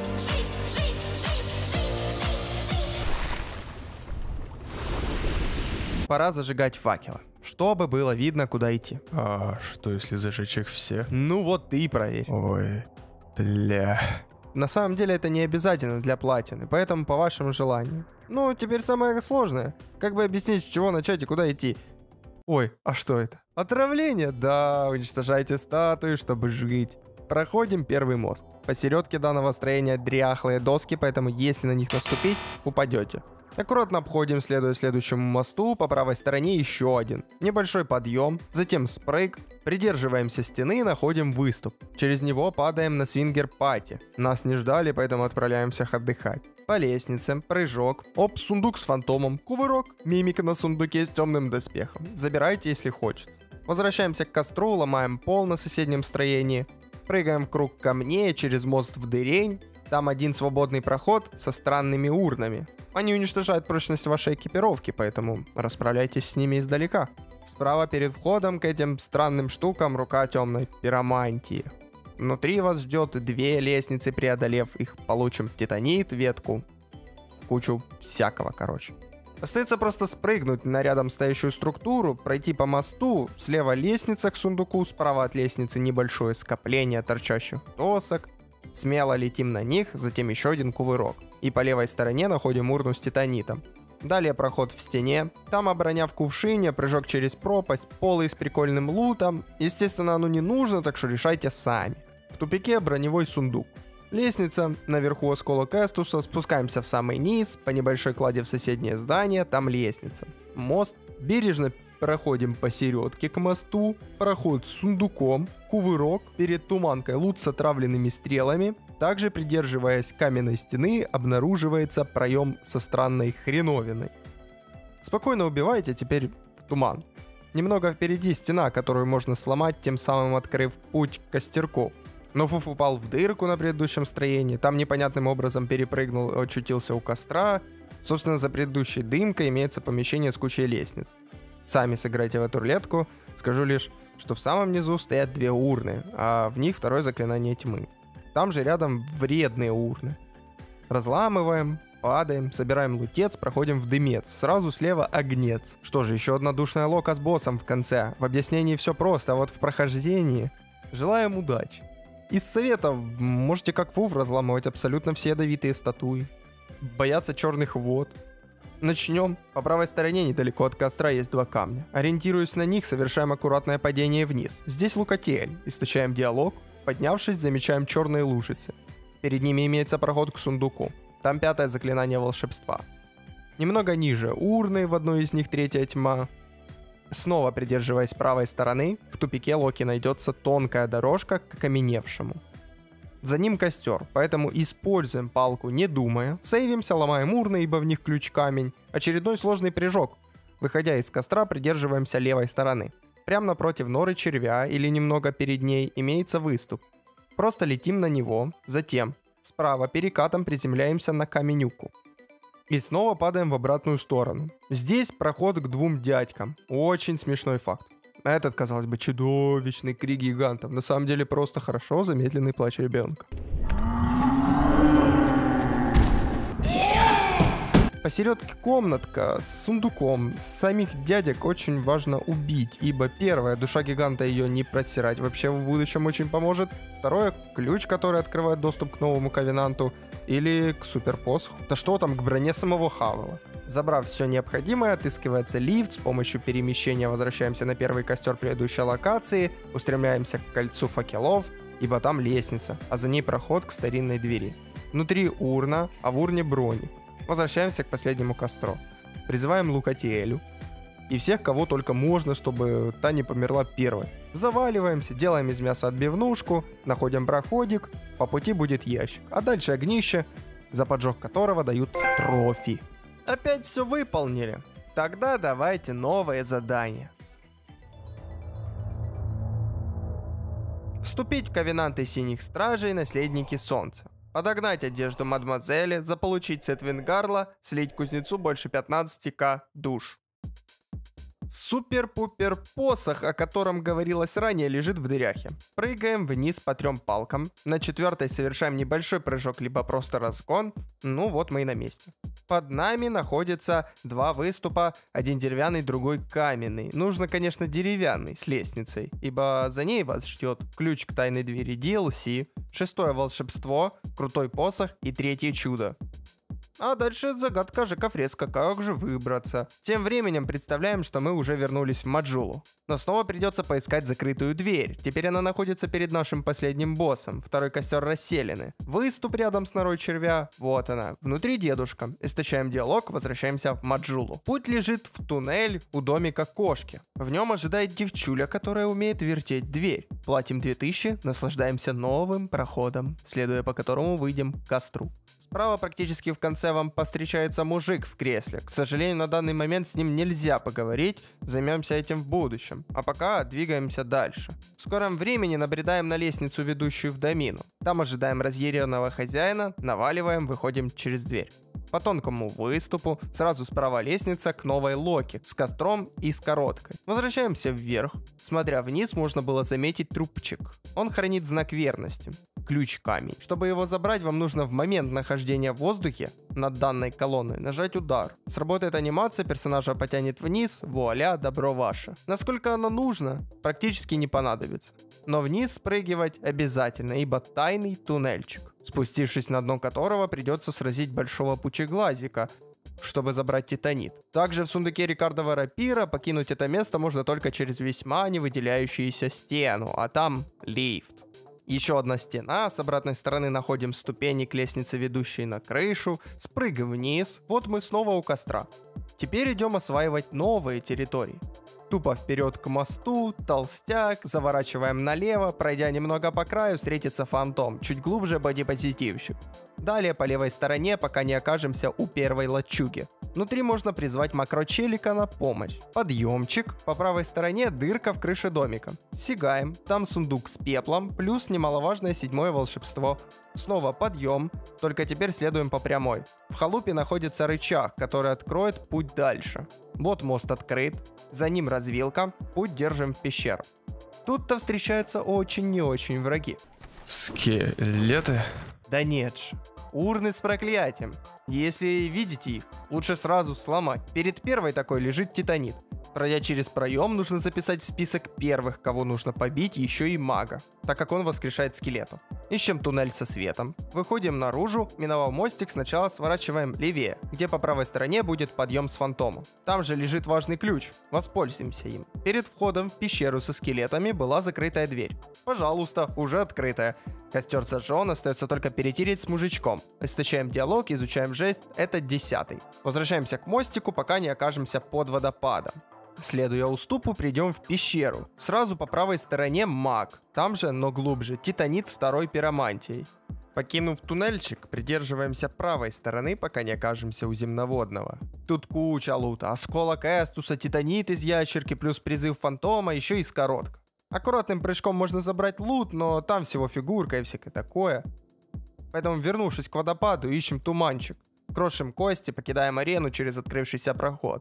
Пора зажигать факелы, чтобы было видно, куда идти. А что если зажечь их все? Ну вот ты проверь. Ой, бля. На самом деле это не обязательно для платины, поэтому по вашему желанию. Ну, теперь самое сложное. Как бы объяснить, с чего начать и куда идти? Ой, а что это? Отравление? Да, уничтожайте статуи, чтобы жить. Проходим первый мост. Посередке данного строения дряхлые доски, поэтому если на них наступить, упадете. Аккуратно обходим, следуя следующему мосту, по правой стороне еще один. Небольшой подъем, затем спрыг, придерживаемся стены и находим выступ. Через него падаем на свингер-пати. Нас не ждали, поэтому отправляемся отдыхать. По лестнице, прыжок, оп, сундук с фантомом, кувырок, мимика на сундуке с темным доспехом. Забирайте, если хочется. Возвращаемся к костру, ломаем пол на соседнем строении, прыгаем в круг камней через мост в дырень. Там один свободный проход со странными урнами. Они уничтожают прочность вашей экипировки, поэтому расправляйтесь с ними издалека. Справа перед входом к этим странным штукам рука темной пиромантии. Внутри вас ждет две лестницы, преодолев их, получим титанит, ветку, кучу всякого, короче. Остается просто спрыгнуть на рядом стоящую структуру, пройти по мосту, слева лестница к сундуку, справа от лестницы небольшое скопление торчащих досок. Смело летим на них, затем еще один кувырок. И по левой стороне находим урну с титанитом. Далее проход в стене, там обороня в кувшине, прыжок через пропасть, полы с прикольным лутом. Естественно, оно не нужно, так что решайте сами. В тупике броневой сундук. Лестница, наверху осколок Эстуса, спускаемся в самый низ, по небольшой кладе в соседнее здание, там лестница. Мост, бережно проходим посередке к мосту, проход с сундуком, кувырок, перед туманкой лут с отравленными стрелами. Также, придерживаясь каменной стены, обнаруживается проем со странной хреновиной. Спокойно убивайте, теперь в туман. Немного впереди стена, которую можно сломать, тем самым открыв путь к костерку. Но Фуф упал в дырку на предыдущем строении, там непонятным образом перепрыгнул и очутился у костра. Собственно, за предыдущей дымкой имеется помещение с кучей лестниц. Сами сыграйте в эту рулетку, скажу лишь, что в самом низу стоят две урны, а в них второе заклинание тьмы. Там же рядом вредные урны. Разламываем, падаем, собираем лутец, проходим в дымец. Сразу слева огнец. Что же, еще одна душная лока с боссом в конце. В объяснении все просто, а вот в прохождении... Желаем удачи. Из советов можете как Фуф разламывать абсолютно все ядовитые статуи. Бояться черных вод. Начнем. По правой стороне недалеко от костра есть два камня. Ориентируясь на них, совершаем аккуратное падение вниз. Здесь лукотель. Истощаем диалог. Поднявшись, замечаем черные лужицы. Перед ними имеется проход к сундуку. Там пятое заклинание волшебства. Немного ниже урны, в одной из них третья тьма. Снова придерживаясь правой стороны, в тупике Локи найдется тонкая дорожка к окаменевшему. За ним костер, поэтому используем палку не думая, сейвимся, ломаем урны, ибо в них ключ-камень. Очередной сложный прыжок. Выходя из костра, придерживаемся левой стороны. Прямо напротив норы червя или немного перед ней имеется выступ. Просто летим на него, затем справа перекатом приземляемся на каменюку. И снова падаем в обратную сторону. Здесь проход к двум дядькам. Очень смешной факт. Этот, казалось бы, чудовищный крик гигантов. На самом деле просто хорошо замедленный плач ребенка. Посередке комнатка с сундуком. Самих дядек очень важно убить, ибо первое, душа гиганта ее не протирать вообще в будущем очень поможет. Второе, ключ, который открывает доступ к новому ковенанту или к суперпосоху. Да что там, к броне самого Хавела. Забрав все необходимое, отыскивается лифт, с помощью перемещения возвращаемся на первый костер предыдущей локации, устремляемся к кольцу факелов, ибо там лестница, а за ней проход к старинной двери. Внутри урна, а в урне брони. Возвращаемся к последнему костру. Призываем Лукатиэлю и всех, кого только можно, чтобы та не померла первой. Заваливаемся, делаем из мяса отбивнушку, находим проходик, по пути будет ящик, а дальше огнище, за поджог которого дают трофи. Опять все выполнили. Тогда давайте новое задание. Вступить в ковенанты синих стражей, наследники солнца. Подогнать одежду мадемуазели, заполучить сет Вингарла, слить кузнецу больше пятнадцати тысяч душ. Супер-пупер посох, о котором говорилось ранее, лежит в дыряхе. Прыгаем вниз по трем палкам. На четвертой совершаем небольшой прыжок, либо просто разгон. Ну вот мы и на месте. Под нами находятся два выступа, один деревянный, другой каменный. Нужно, конечно, деревянный, с лестницей, ибо за ней вас ждет ключ к тайной двери ди эл си, шестое волшебство, крутой посох и третье чудо. А дальше загадка Жека-фреска, как же выбраться. Тем временем представляем, что мы уже вернулись в Маджулу. Но снова придется поискать закрытую дверь. Теперь она находится перед нашим последним боссом. Второй костер расселены. Выступ рядом с норой червя. Вот она. Внутри дедушка. Истощаем диалог, возвращаемся в Маджулу. Путь лежит в туннель у домика кошки. В нем ожидает девчуля, которая умеет вертеть дверь. Платим две тысячи, наслаждаемся новым проходом, следуя по которому выйдем к костру. Справа практически в конце вам повстречается мужик в кресле. К сожалению, на данный момент с ним нельзя поговорить, займемся этим в будущем. А пока двигаемся дальше. В скором времени набредаем на лестницу, ведущую в домину. Там ожидаем разъяренного хозяина, наваливаем, выходим через дверь. По тонкому выступу, сразу справа лестница к новой локе, с костром и с короткой. Возвращаемся вверх. Смотря вниз, можно было заметить трубчик. Он хранит знак верности. Ключ-камень. Чтобы его забрать, вам нужно в момент нахождения в воздухе над данной колонной нажать удар. Сработает анимация, персонажа потянет вниз, вуаля, добро ваше. Насколько оно нужно, практически не понадобится. Но вниз спрыгивать обязательно, ибо тайный туннельчик, спустившись на дно которого придется сразить большого пучеглазика, чтобы забрать титанит. Также в сундуке Рикардова рапира покинуть это место можно только через весьма невыделяющуюся стену, а там лифт. Еще одна стена, с обратной стороны находим ступени к лестнице, ведущей на крышу, спрыгаем вниз, вот мы снова у костра. Теперь идем осваивать новые территории. Тупо вперед к мосту, толстяк, заворачиваем налево, пройдя немного по краю, встретится фантом, чуть глубже бодипозитивщик. Далее по левой стороне, пока не окажемся у первой лачуги. Внутри можно призвать макрочелика на помощь. Подъемчик, по правой стороне дырка в крыше домика. Сигаем, там сундук с пеплом, плюс немаловажное седьмое волшебство. Снова подъем, только теперь следуем по прямой. В халупе находится рычаг, который откроет путь дальше. Вот мост открыт, за ним развилка, путь держим в пещеру. Тут-то встречаются очень не очень враги. Скелеты? Да нет же. Урны с проклятием. Если видите их, лучше сразу сломать. Перед первой такой лежит титанит. Пройдя через проем, нужно записать в список первых, кого нужно побить, еще и мага, так как он воскрешает скелетов. Ищем туннель со светом. Выходим наружу, миновав мостик, сначала сворачиваем левее, где по правой стороне будет подъем с фантомом. Там же лежит важный ключ, воспользуемся им. Перед входом в пещеру со скелетами была закрытая дверь. Пожалуйста, уже открытая. Костер сожжен, остается только перетереть с мужичком. Истощаем диалог, изучаем жесть, это десятый. Возвращаемся к мостику, пока не окажемся под водопадом. Следуя уступу, придем в пещеру. Сразу по правой стороне маг. Там же, но глубже, титанит с второй пиромантией. Покинув туннельчик, придерживаемся правой стороны, пока не окажемся у земноводного. Тут куча лута. Осколок Эстуса, титанит из ящерки, плюс призыв фантома, еще и скоротка. Аккуратным прыжком можно забрать лут, но там всего фигурка и всякое такое. Поэтому, вернувшись к водопаду, ищем туманчик. Крошим кости, покидаем арену через открывшийся проход.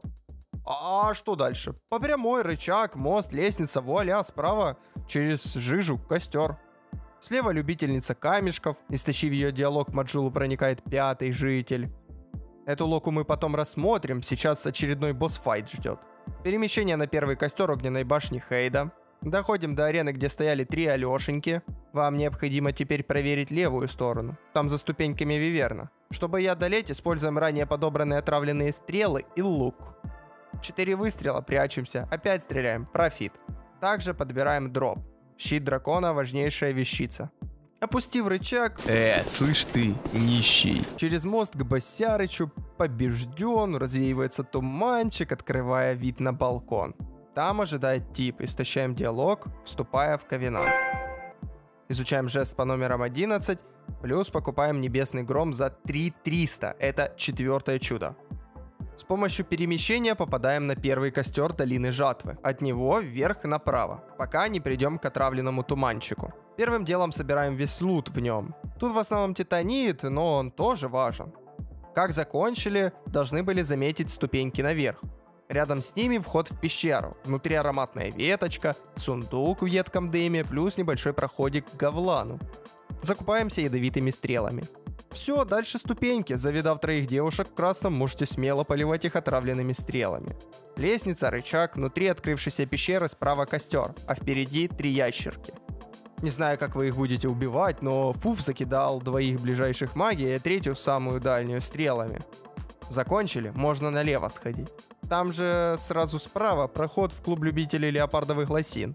А что дальше? По прямой, рычаг, мост, лестница, вуаля, справа через жижу, костер. Слева любительница камешков, истощив ее диалог, в Маджулу проникает пятый житель. Эту локу мы потом рассмотрим, сейчас очередной босс-файт ждет. Перемещение на первый костер огненной башни Хейда. Доходим до арены, где стояли три Алешеньки. Вам необходимо теперь проверить левую сторону. Там за ступеньками Виверна. Чтобы ее одолеть, используем ранее подобранные отравленные стрелы и лук. Четыре выстрела, прячемся, опять стреляем, профит. Также подбираем дроп. Щит дракона — важнейшая вещица. Опустив рычаг... Э, слышь ты, нищий. Через мост к Боссярычу побежден, развеивается туманчик, открывая вид на балкон. Там ожидает тип, истощаем диалог, вступая в ковенант. Изучаем жест по номерам одиннадцать, плюс покупаем небесный гром за три триста, это четвертое чудо. С помощью перемещения попадаем на первый костер долины жатвы, от него вверх направо, пока не придем к отравленному туманчику. Первым делом собираем весь лут в нем. Тут в основном титанит, но он тоже важен. Как закончили, должны были заметить ступеньки наверх. Рядом с ними вход в пещеру. Внутри ароматная веточка, сундук в едком дыме, плюс небольшой проходик к говлану. Закупаемся ядовитыми стрелами. Все, дальше ступеньки. Завидав троих девушек в красном, можете смело поливать их отравленными стрелами. Лестница, рычаг, внутри открывшейся пещеры справа костер, а впереди три ящерки. Не знаю, как вы их будете убивать, но Фуф закидал двоих ближайших магией, а третью, самую дальнюю, стрелами. Закончили, можно налево сходить. Там же сразу справа проход в клуб любителей леопардовых лосин.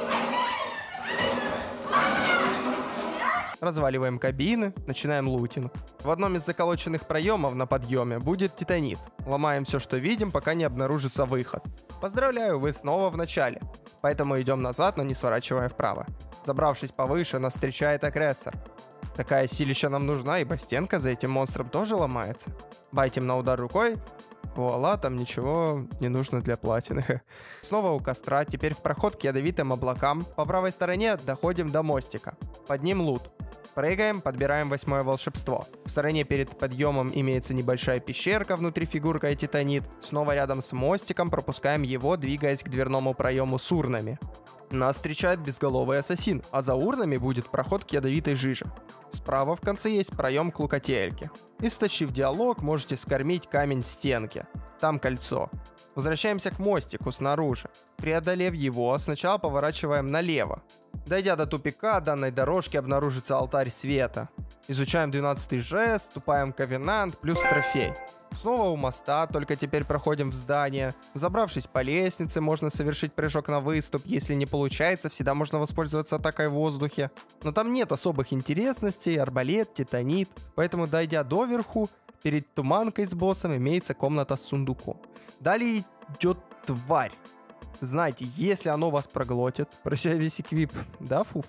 Разваливаем кабины, начинаем лутинг. В одном из заколоченных проемов на подъеме будет титанит. Ломаем все, что видим, пока не обнаружится выход. Поздравляю, вы снова в начале. Поэтому идем назад, но не сворачивая вправо. Забравшись повыше, нас встречает агрессор. Такая силища нам нужна, ибо стенка за этим монстром тоже ломается. Байтим на удар рукой. Вуаля, там ничего не нужно для платины. Снова у костра, теперь в проход к ядовитым облакам. По правой стороне доходим до мостика. Под ним лут. Прыгаем, подбираем восьмое волшебство. В стороне перед подъемом имеется небольшая пещерка, внутри фигурка и титанит. Снова рядом с мостиком пропускаем его, двигаясь к дверному проему с урнами. Нас встречает безголовый ассасин, а за урнами будет проход к ядовитой жиже. Справа в конце есть проем к лукательке. Истощив диалог, можете скормить камень стенки. Там кольцо. Возвращаемся к мостику снаружи. Преодолев его, сначала поворачиваем налево. Дойдя до тупика данной дорожки, обнаружится алтарь света. Изучаем двенадцатый жест, вступаем в ковенант, плюс трофей. Снова у моста, только теперь проходим в здание. Забравшись по лестнице, можно совершить прыжок на выступ. Если не получается, всегда можно воспользоваться атакой в воздухе. Но там нет особых интересностей, арбалет, титанит. Поэтому, дойдя доверху, перед туманкой с боссом имеется комната с сундуком. Далее идет тварь. Знаете, если оно вас проглотит, прощай весь эквип, да, Фуф?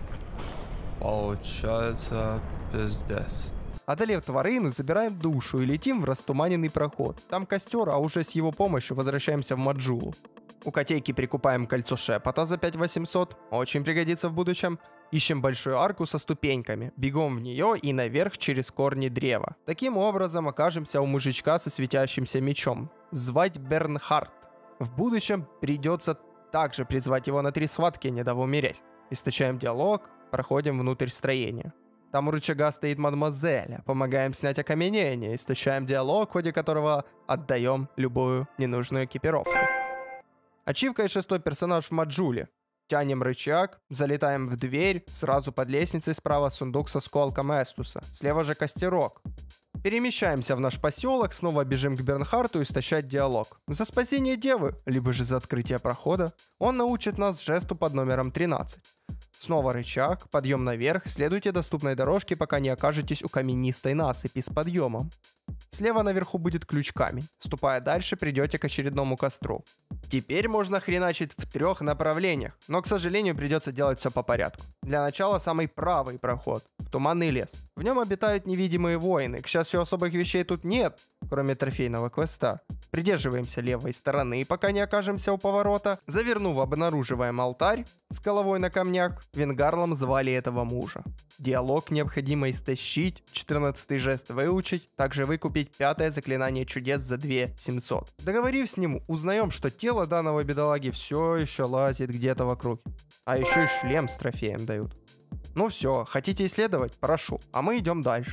Получается, пиздец. Одолев тварину, забираем душу и летим в растуманенный проход. Там костер, а уже с его помощью возвращаемся в Маджулу. У котейки прикупаем кольцо шепота за пять восемьсот, очень пригодится в будущем. Ищем большую арку со ступеньками, бегом в нее и наверх через корни древа. Таким образом окажемся у мужичка со светящимся мечом. Звать Бернхард. В будущем придется также призвать его на три схватки, не дав умереть. Истощаем диалог, проходим внутрь строения. Там у рычага стоит мадемуазель, помогаем снять окаменение, истощаем диалог, в ходе которого отдаем любую ненужную экипировку. Ачивка и шестой персонаж в Маджуле. Тянем рычаг, залетаем в дверь, сразу под лестницей справа сундук со сколком Эстуса, слева же костерок. Перемещаемся в наш поселок, снова бежим к Бернхарту истощать диалог. За спасение девы, либо же за открытие прохода, он научит нас жесту под номером тринадцать. Снова рычаг, подъем наверх, следуйте доступной дорожке, пока не окажетесь у каменистой насыпи с подъемом. Слева наверху будет ключ-камень. Ступая дальше, придете к очередному костру. Теперь можно хреначить в трех направлениях, но, к сожалению, придется делать все по порядку. Для начала самый правый проход, в туманный лес. В нем обитают невидимые воины. К счастью, особых вещей тут нет, кроме трофейного квеста. Придерживаемся левой стороны, пока не окажемся у поворота. Завернув, обнаруживаем алтарь с головой на камняк. Венгарлом звали этого мужа. Диалог необходимо истощить, четырнадцатый жест выучить, также выкупить пятое заклинание чудес за две семьсот. Договорив с ним, узнаем, что тело данного бедолаги все еще лазит где-то вокруг. А еще и шлем с трофеем дают. Ну все, хотите исследовать? Прошу, а мы идем дальше.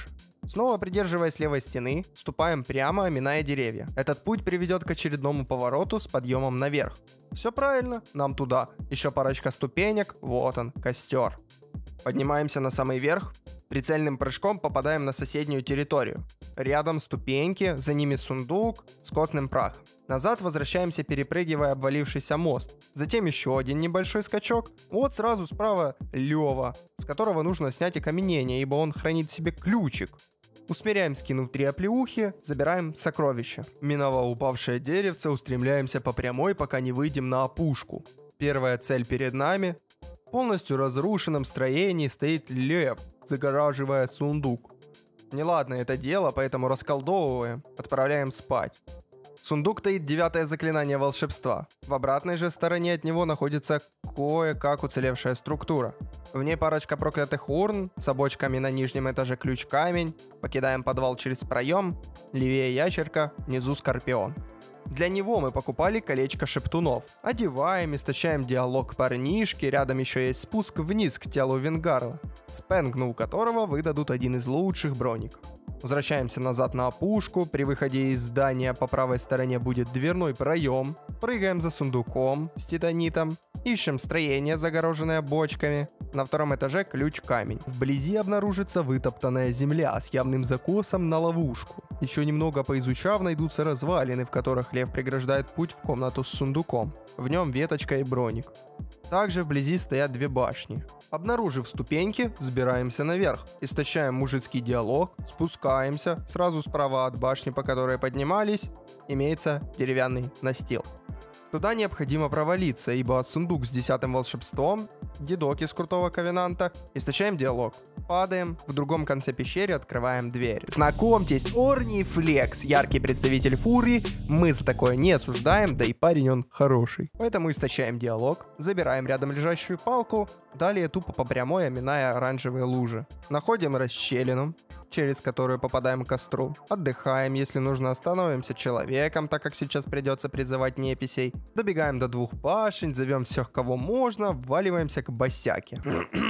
Снова придерживаясь левой стены, ступаем прямо, миная деревья. Этот путь приведет к очередному повороту с подъемом наверх. Все правильно, нам туда. Еще парочка ступенек, вот он, костер. Поднимаемся на самый верх, прицельным прыжком попадаем на соседнюю территорию. Рядом ступеньки, за ними сундук с костным прахом. Назад возвращаемся, перепрыгивая обвалившийся мост. Затем еще один небольшой скачок. Вот сразу справа Лева, с которого нужно снять окаменение, ибо он хранит в себе ключик. Усмиряем, скинув три оплеухи, забираем сокровища. Миновав упавшее деревце, устремляемся по прямой, пока не выйдем на опушку. Первая цель перед нами. В полностью разрушенном строении стоит лев, загораживая сундук. Неладно это дело, поэтому расколдовываем, отправляем спать. Сундук таит девятое заклинание волшебства. В обратной же стороне от него находится кое-как уцелевшая структура. В ней парочка проклятых урн, с обочками на нижнем этаже ключ-камень. Покидаем подвал через проем, левее ящерка, внизу скорпион. Для него мы покупали колечко шептунов. Одеваем, истощаем диалог парнишки, рядом еще есть спуск вниз к телу Венгарла, спенгну у которого выдадут один из лучших броников. Возвращаемся назад на опушку, при выходе из здания по правой стороне будет дверной проем, прыгаем за сундуком с титанитом, ищем строение, загороженное бочками, на втором этаже ключ-камень. Вблизи обнаружится вытоптанная земля с явным закосом на ловушку. Еще немного поизучав, найдутся развалины, в которых лев преграждает путь в комнату с сундуком. В нем веточка и броник. Также вблизи стоят две башни. Обнаружив ступеньки, взбираемся наверх, истощаем мужицкий диалог, спускаемся, сразу справа от башни, по которой поднимались, имеется деревянный настил. Туда необходимо провалиться, ибо сундук с десятым волшебством, дедок из крутого ковенанта, истощаем диалог. Падаем, в другом конце пещеры открываем дверь. Знакомьтесь, Орни Флекс, яркий представитель фурии, мы за такое не осуждаем, да и парень он хороший. Поэтому истощаем диалог, забираем рядом лежащую палку, далее тупо по прямой, оминая оранжевые лужи. Находим расщелину, через которую попадаем к костру. Отдыхаем, если нужно остановимся человеком, так как сейчас придется призывать неписей. Добегаем до двух башен, зовем всех, кого можно, вваливаемся к босяке.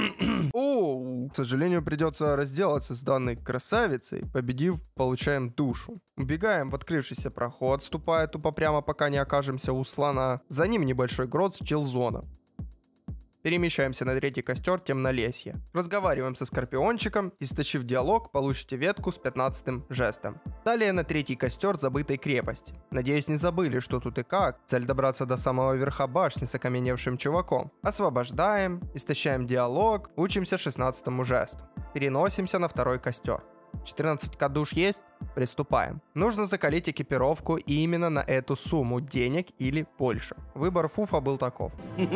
Оу, к сожалению, придется разделаться с данной красавицей. Победив, получаем душу. Убегаем в открывшийся проход, ступая тупо прямо, пока не окажемся у слона. За ним небольшой грот с чилзона. Перемещаемся на третий костер темнолесья. Разговариваем со скорпиончиком, истощив диалог, получите ветку с пятнадцатым жестом. Далее на третий костер забытой крепости. Надеюсь, не забыли, что тут и как. Цель добраться до самого верха башни с окаменевшим чуваком. Освобождаем, истощаем диалог, учимся шестнадцатому жесту. Переносимся на второй костер. четырнадцать кадуш есть? Приступаем. Нужно закалить экипировку именно на эту сумму денег или больше. Выбор Фуфа был таков.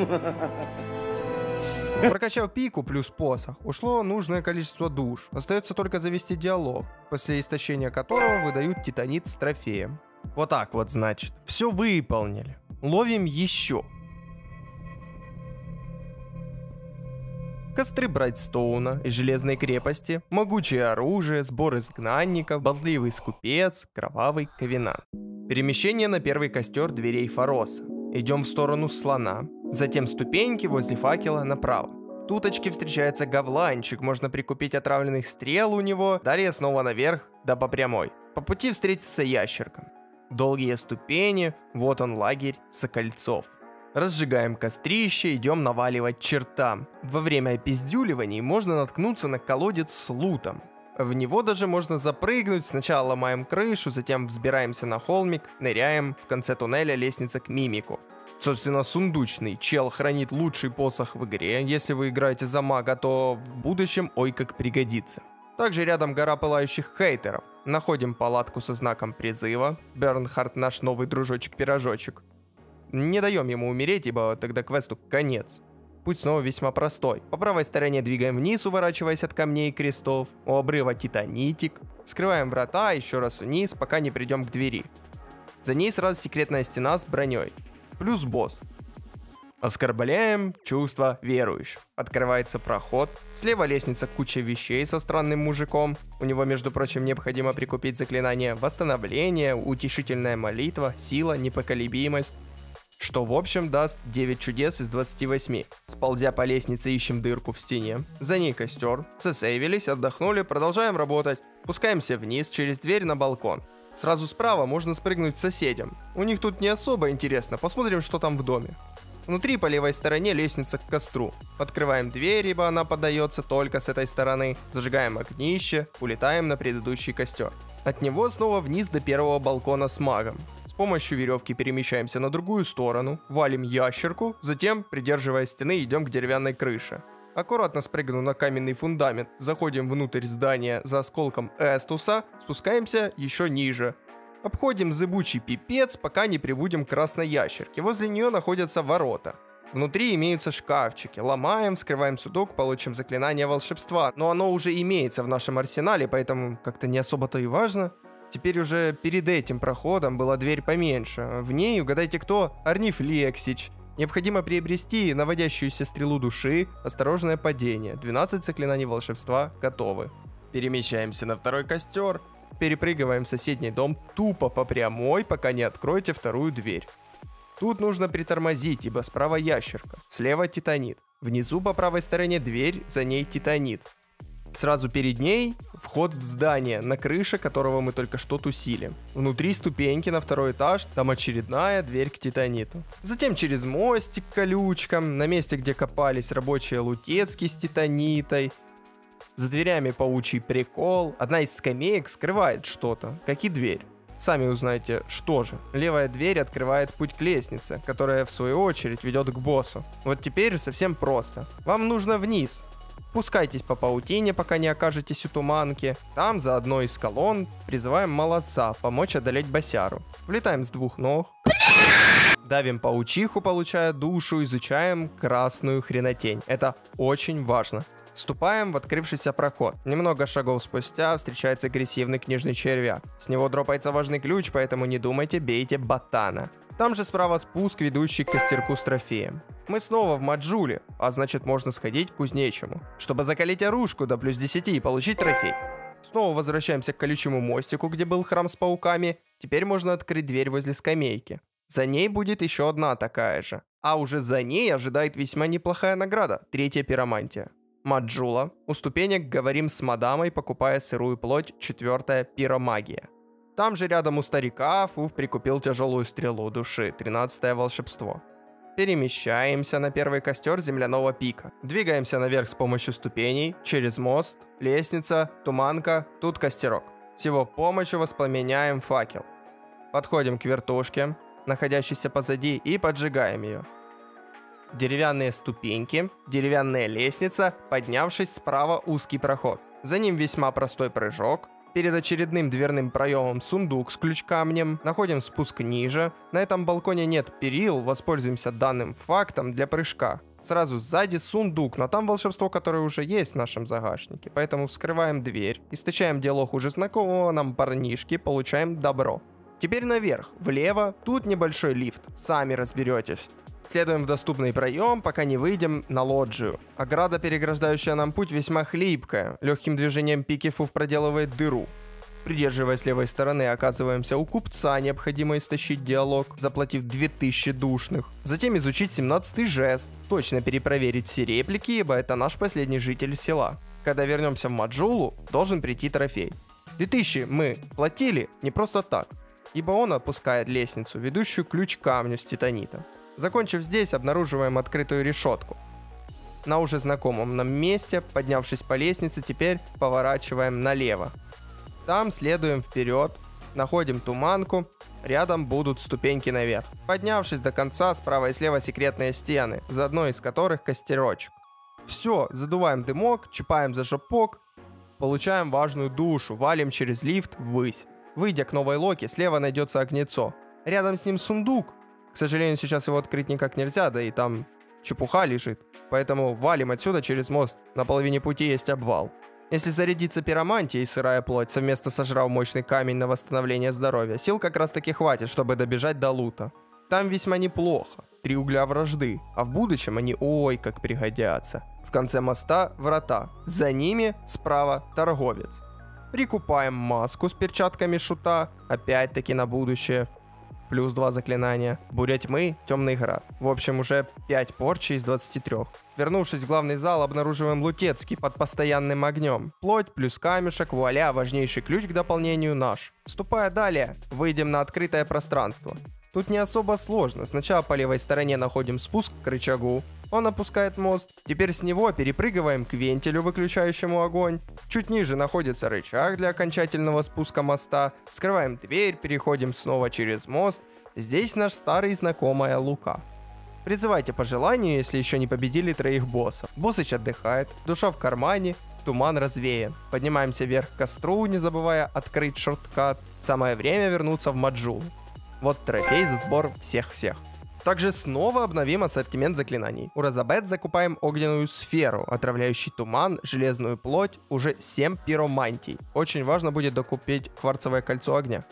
Прокачав пику плюс посох, ушло нужное количество душ. Остается только завести диалог, после истощения которого выдают титанит с трофеем. Вот так вот, значит. Все выполнили. Ловим еще. Костры Брайтстоуна и Железной крепости, могучее оружие, сбор изгнанников, болтливый скупец, кровавый ковенант. Перемещение на первый костер дверей Фароса. Идем в сторону слона. Затем ступеньки возле факела направо. Туточки встречается говланчик, можно прикупить отравленных стрел у него. Далее снова наверх, да по прямой. По пути встретится ящерка. Долгие ступени, вот он лагерь сокольцов. Разжигаем кострище, идем наваливать чертам. Во время опиздюливаний можно наткнуться на колодец с лутом. В него даже можно запрыгнуть, сначала ломаем крышу, затем взбираемся на холмик, ныряем, в конце туннеля лестница к мимику. Собственно, сундучный чел хранит лучший посох в игре, если вы играете за мага, то в будущем ой как пригодится. Также рядом гора пылающих хейтеров. Находим палатку со знаком призыва, Бернхард наш новый дружочек-пирожочек. Не даем ему умереть, ибо тогда квесту конец. Путь снова весьма простой. По правой стороне двигаем вниз, уворачиваясь от камней и крестов. У обрыва титанитик. Вскрываем врата, еще раз вниз, пока не придем к двери. За ней сразу секретная стена с броней. Плюс босс. Оскорбляем чувства верующих. Открывается проход. Слева лестница, куча вещей со странным мужиком. У него, между прочим, необходимо прикупить заклинание восстановление, утешительная молитва, сила, непоколебимость. что в общем даст девять чудес из двадцати восьми. Сползя по лестнице, ищем дырку в стене. За ней костер. Засейвились, отдохнули, продолжаем работать. Спускаемся вниз через дверь на балкон. Сразу справа можно спрыгнуть к соседям. У них тут не особо интересно, посмотрим, что там в доме. Внутри по левой стороне лестница к костру. Открываем дверь, ибо она подается только с этой стороны. Зажигаем огнище, улетаем на предыдущий костер. От него снова вниз до первого балкона с магом. С помощью веревки перемещаемся на другую сторону, валим ящерку, затем, придерживая стены, идем к деревянной крыше. Аккуратно спрыгнув на каменный фундамент, заходим внутрь здания за осколком Эстуса, спускаемся еще ниже. Обходим зыбучий пипец, пока не прибудем к красной ящерке. Возле нее находятся ворота. Внутри имеются шкафчики. Ломаем, вскрываем сундук, получим заклинание волшебства. Но оно уже имеется в нашем арсенале, поэтому как-то не особо-то и важно. Теперь уже перед этим проходом была дверь поменьше. В ней, угадайте кто, Арниф Лексич. Необходимо приобрести наводящуюся стрелу души, осторожное падение. двенадцать заклинаний волшебства готовы. Перемещаемся на второй костер. Перепрыгиваем в соседний дом тупо по прямой, пока не откроете вторую дверь. Тут нужно притормозить, ибо справа ящерка, слева титанит. Внизу по правой стороне дверь, за ней титанит. Сразу перед ней вход в здание, на крыше которого мы только что тусили. Внутри ступеньки на второй этаж, там очередная дверь к титаниту. Затем через мостик к колючкам, на месте, где копались рабочие лутецки с титанитой. За дверями паучий прикол. Одна из скамеек скрывает что-то, как и дверь. Сами узнаете, что же. Левая дверь открывает путь к лестнице, которая в свою очередь ведет к боссу. Вот теперь совсем просто. Вам нужно вниз. Пускайтесь по паутине, пока не окажетесь у туманки. Там за одной из колонн призываем молодца помочь одолеть босяру. Влетаем с двух ног. Давим паучиху, получая душу, изучаем красную хренотень. Это очень важно. Вступаем в открывшийся проход. Немного шагов спустя встречается агрессивный книжный червяк. С него дропается важный ключ, поэтому не думайте, бейте ботана. Там же справа спуск, ведущий к костерку с трофеем. Мы снова в Маджуле, а значит можно сходить к кузнечему, чтобы закалить оружку до плюс десяти и получить трофей. Снова возвращаемся к колючему мостику, где был храм с пауками. Теперь можно открыть дверь возле скамейки. За ней будет еще одна такая же. А уже за ней ожидает весьма неплохая награда, третья пиромантия. Маджула. У ступенек говорим с мадамой, покупая сырую плоть, четвертая пиромагия. Там же рядом у старика Фуф прикупил тяжелую стрелу души, тринадцатое волшебство. Перемещаемся на первый костер земляного пика. Двигаемся наверх с помощью ступеней, через мост, лестница, туманка, тут костерок. С его помощью воспламеняем факел. Подходим к вертушке, находящейся позади, и поджигаем ее. Деревянные ступеньки, деревянная лестница, поднявшись справа узкий проход. За ним весьма простой прыжок. Перед очередным дверным проемом сундук с ключ-камнем. Находим спуск ниже. На этом балконе нет перил, воспользуемся данным фактом для прыжка. Сразу сзади сундук, но там волшебство, которое уже есть в нашем загашнике. Поэтому вскрываем дверь, источаем диалог уже знакомого нам парнишки, получаем добро. Теперь наверх, влево, тут небольшой лифт, сами разберетесь. Следуем в доступный проем, пока не выйдем на лоджию. Ограда, переграждающая нам путь, весьма хлипкая. Легким движением пики Фуф проделывает дыру. Придерживая с левой стороны, оказываемся у купца, необходимо истощить диалог, заплатив две тысячи душных. Затем изучить семнадцатый жест, точно перепроверить все реплики, ибо это наш последний житель села. Когда вернемся в Маджулу, должен прийти трофей. две тысячи мы платили не просто так, ибо он опускает лестницу, ведущую к ключ-камню с титанита. Закончив здесь, обнаруживаем открытую решетку. На уже знакомом нам месте, поднявшись по лестнице, теперь поворачиваем налево. Там следуем вперед, находим туманку, рядом будут ступеньки наверх. Поднявшись до конца, справа и слева секретные стены, за одной из которых костерочек. Все, задуваем дымок, чипаем за жопок, получаем важную душу, валим через лифт ввысь. Выйдя к новой локе, слева найдется огнецо. Рядом с ним сундук. К сожалению, сейчас его открыть никак нельзя, да и там чепуха лежит. Поэтому валим отсюда через мост, на половине пути есть обвал. Если зарядится пиромантия и сырая плоть, совместно сожрав мощный камень на восстановление здоровья, сил как раз таки хватит, чтобы добежать до лута. Там весьма неплохо, три угля вражды, а в будущем они ой как пригодятся. В конце моста врата, за ними справа торговец. Прикупаем маску с перчатками шута, опять-таки на будущее. плюс два заклинания. Буря тьмы, темный град. В общем, уже пять порчи из двадцати трёх. Вернувшись в главный зал, обнаруживаем Лутецкий под постоянным огнем. Плоть плюс камешек, вуаля, важнейший ключ к дополнению наш. Вступая далее, выйдем на открытое пространство. Тут не особо сложно. Сначала по левой стороне находим спуск к рычагу. Он опускает мост. Теперь с него перепрыгиваем к вентилю, выключающему огонь. Чуть ниже находится рычаг для окончательного спуска моста. Вскрываем дверь, переходим снова через мост. Здесь наш старый знакомая Лука. Призывайте по желанию, если еще не победили троих боссов. Боссыч отдыхает, душа в кармане, туман развеян. Поднимаемся вверх к костру, не забывая открыть шорткат. Самое время вернуться в Маджулу. Вот трофей за сбор всех-всех. Также снова обновим ассортимент заклинаний. У Розабет закупаем огненную сферу, отравляющий туман, железную плоть, уже семь пиромантий. Очень важно будет докупить кварцевое кольцо огня.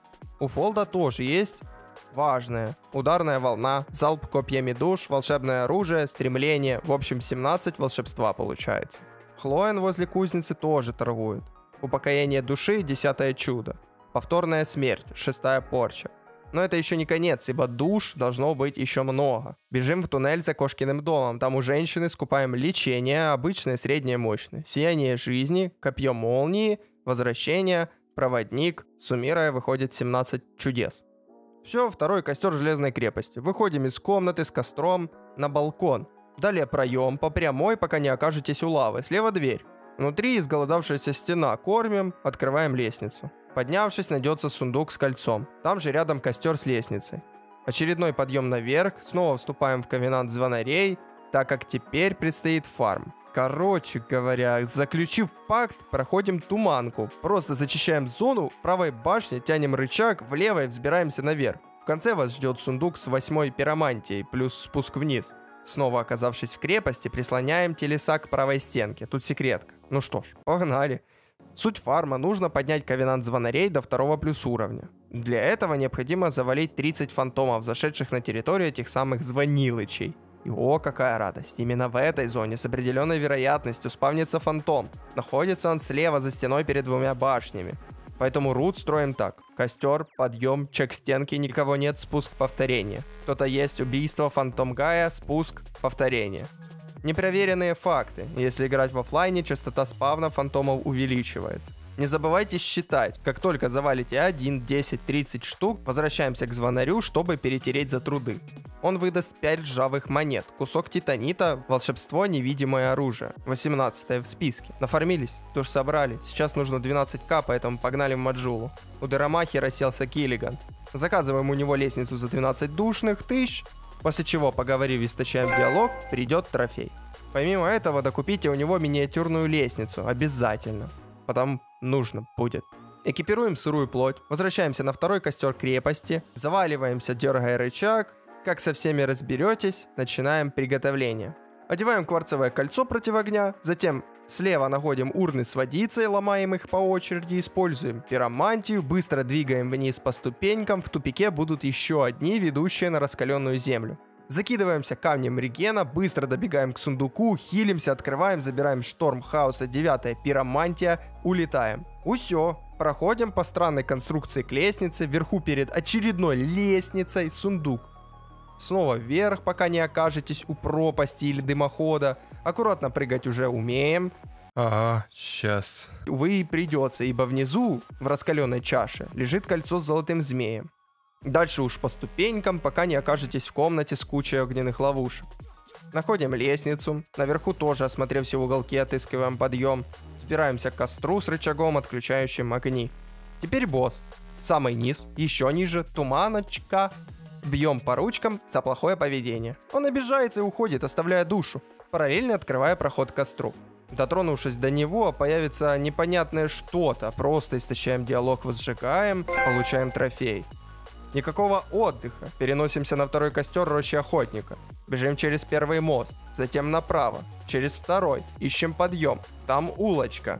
У Фолда тоже есть важное. Ударная волна, залп копьями душ, волшебное оружие, стремление. В общем, семнадцать волшебства получается. Хлоен возле кузницы тоже торгует. Упокоение души, десятое чудо. Повторная смерть, шестая порча. Но это еще не конец, ибо душ должно быть еще много. Бежим в туннель за Кошкиным домом. Там у женщины скупаем лечение, обычное, среднее, мощное. Сияние жизни, копье молнии, возвращение, проводник. Суммируя, выходит семнадцать чудес. Все, второй костер железной крепости. Выходим из комнаты с костром на балкон. Далее проем по прямой, пока не окажетесь у лавы. Слева дверь. Внутри изголодавшаяся стена. Кормим, открываем лестницу. Поднявшись, найдется сундук с кольцом. Там же рядом костер с лестницей. Очередной подъем наверх. Снова вступаем в ковенант звонарей, так как теперь предстоит фарм. Короче говоря, заключив пакт, проходим туманку. Просто зачищаем зону, в правой башне тянем рычаг, в левой взбираемся наверх. В конце вас ждет сундук с восьмой пиромантией, плюс спуск вниз. Снова оказавшись в крепости, прислоняем телеса к правой стенке. Тут секретка. Ну что ж, погнали. Суть фарма: нужно поднять ковенант звонарей до второго плюс уровня. Для этого необходимо завалить тридцать фантомов, зашедших на территорию этих самых звонилычей. И о, какая радость! Именно в этой зоне с определенной вероятностью спавнится фантом. Находится он слева за стеной перед двумя башнями. Поэтому рут строим так. Костер, подъем, чек стенки, никого нет, спуск, повторение. Кто-то есть, убийство, фантом Гая, спуск, повторение. Непроверенные факты. Если играть в офлайне, частота спавна фантомов увеличивается. Не забывайте считать. Как только завалите один, десять, тридцать штук, возвращаемся к звонарю, чтобы перетереть за труды. Он выдаст пять ржавых монет, кусок титанита, волшебство, невидимое оружие. восемнадцатое в списке. Нафармились? Тоже собрали. Сейчас нужно двенадцать тысяч, поэтому погнали в Маджулу. У Дерамахи расселся Киллигант. Заказываем у него лестницу за двенадцать душных тысяч. После чего, поговорив и истощаем диалог, придет трофей. Помимо этого, докупите у него миниатюрную лестницу. Обязательно. Потом нужно будет. Экипируем сырую плоть. Возвращаемся на второй костер крепости. Заваливаемся, дергая рычаг. Как со всеми разберетесь, начинаем приготовление. Одеваем кварцевое кольцо против огня. Затем слева находим урны с водицей, ломаем их по очереди, используем пиромантию, быстро двигаем вниз по ступенькам, в тупике будут еще одни, ведущие на раскаленную землю. Закидываемся камнем регена, быстро добегаем к сундуку, хилимся, открываем, забираем шторм хаоса, девятая пиромантия, улетаем. Усё, проходим по странной конструкции к лестнице, вверху перед очередной лестницей сундук. Снова вверх, пока не окажетесь у пропасти или дымохода. Аккуратно прыгать уже умеем. Ага, сейчас. Увы, придется, ибо внизу, в раскаленной чаше, лежит кольцо с золотым змеем. Дальше уж по ступенькам, пока не окажетесь в комнате с кучей огненных ловушек. Находим лестницу. Наверху тоже, осмотрев все уголки, отыскиваем подъем. Спираемся к костру с рычагом, отключающим огни. Теперь босс. Самый низ, еще ниже, туманочка. Бьем по ручкам за плохое поведение. Он обижается и уходит, оставляя душу, параллельно открывая проход к костру. Дотронувшись до него, появится непонятное что-то. Просто истощаем диалог, возжигаем, получаем трофей. Никакого отдыха. Переносимся на второй костер рощи охотника. Бежим через первый мост, затем направо, через второй. Ищем подъем. Там улочка.